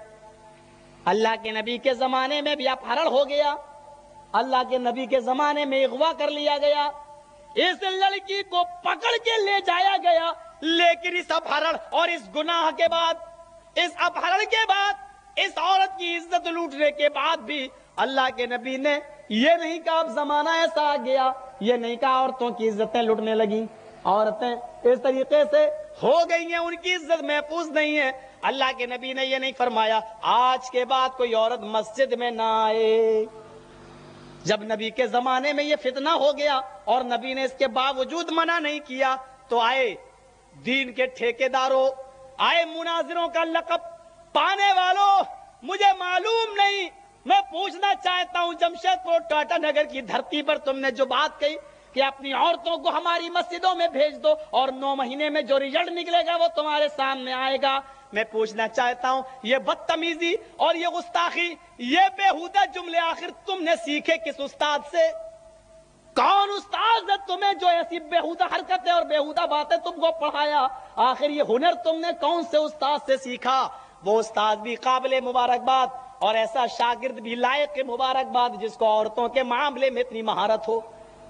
اللہ کے نبی کے زمانے میں بھی اپہرن ہو گیا، اللہ کے نبی کے زمانے میں اغوا کر لیا گیا، اس لڑکی کو پکڑ کے لے جایا گیا. لیکن اس اپہرن اور اس گناہ کے بعد، اس اپہرن کے بعد، اس عورت کی عزت لوٹنے کے بعد بھی اللہ کے نبی نے یہ نہیں کہا اب زمانہ ایسا آ گیا، یہ نہیں کہا عورتوں کی عزتیں لوٹنے لگیں، عورتیں اس طریقے سے ہو گئی ہیں، ان کی عزت محفوظ نہیں ہے. اللہ کے نبی نے یہ نہیں فرمایا آج کے بعد کوئی عورت مسجد میں نہ آئے. جب نبی کے زمانے میں یہ فتنہ ہو گیا اور نبی نے اس کے باوجود منع نہیں کیا تو آئے دین کے ٹھیکیداروں، آئے مناظروں کا لقب پانے والوں، مجھے معلوم نہیں، میں پوچھنا چاہتا ہوں جمشید پور ٹاٹا نگر کی دھرتی پر تم نے جو بات کہی کہ اپنی عورتوں کو ہماری مسجدوں میں بھیج دو اور نو مہینے میں جو رزلٹ نکلے گا وہ تمہارے سامنے آئے گا، میں پوچھنا چاہتا ہوں یہ بدتمیزی اور یہ گستاخی، یہ بیہودہ جملے آخر تم نے سیکھے کس استاد سے؟ کون استاد ہے تمہیں جو ایسی بیہودہ حرکتیں اور بیہودہ باتیں تم کو پڑھایا؟ آخر یہ ہنر تم نے کون سے استاد سے سیکھا؟ وہ استاد بھی قابل مبارکباد اور ایسا شاگرد بھی لائق مبارکباد جس کو عورتوں کے معاملے میں اتنی مہارت ہو۔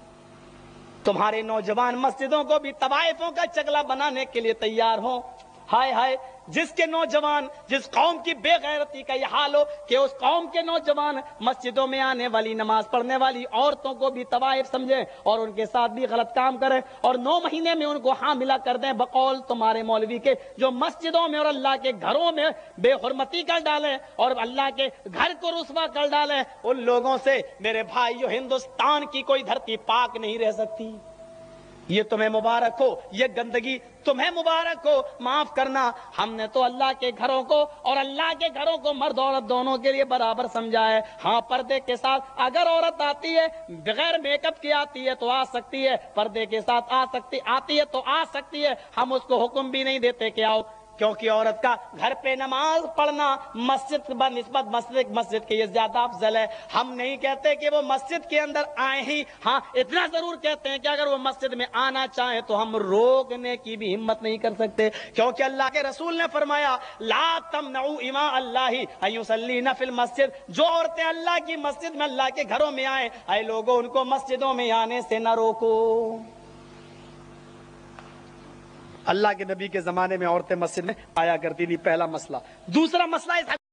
تمہارے نوجوان مسجدوں کو بھی طوائفوں کا چگلا بنانے کے لیے تیار ہوں۔ ہائے ہائے، جس کے نوجوان، جس قوم کی بے غیرتی کا یہ حال ہو کہ اس قوم کے نوجوان مسجدوں میں آنے والی، نماز پڑھنے والی عورتوں کو بھی طوائف سمجھیں اور ان کے ساتھ بھی غلط کام کریں اور نو مہینے میں ان کو حاملہ کر دیں بقول تمہارے مولوی کے، جو مسجدوں میں اور اللہ کے گھروں میں بے حرمتی کر ڈالیں اور اللہ کے گھر کو رسوا کر ڈالیں، ان لوگوں سے میرے بھائیو ہندوستان کی کوئی دھرتی پاک نہیں رہ سکتی۔ یہ تمہیں مبارک ہو، یہ گندگی تمہیں مبارک ہو۔ معاف کرنا، ہم نے تو اللہ کے گھروں کو اور اللہ کے گھروں کو مرد عورت دونوں کے لیے برابر سمجھا ہے۔ ہاں، پردے کے ساتھ اگر عورت آتی ہے، بغیر میک اپ کی آتی ہے تو آ سکتی ہے، پردے کے ساتھ آ سکتی آتی ہے تو آ سکتی ہے، ہم اس کو حکم بھی نہیں دیتے کہ آؤ، کیونکہ عورت کا گھر پہ نماز پڑھنا مسجد بنسبت مسجد مسجد کے یہ زیادہ افضل ہے۔ ہم نہیں کہتے کہ وہ مسجد کے اندر آئیں ہی، ہاں اتنا ضرور کہتے ہیں کہ اگر وہ مسجد میں آنا چاہیں تو ہم روکنے کی بھی ہمت نہیں کر سکتے، کیونکہ اللہ کے رسول نے فرمایا لا تمنعوا اماء اللہ ان یصلین فی المسجد، جو عورتیں اللہ کی مسجد میں اللہ کے گھروں میں آئیں، اے لوگوں ان کو مسجدوں میں آنے سے نہ روکو۔ اللہ کے نبی کے زمانے میں عورتیں مسجد میں آیا کرتی تھی، پہلا مسئلہ۔ دوسرا مسئلہ اس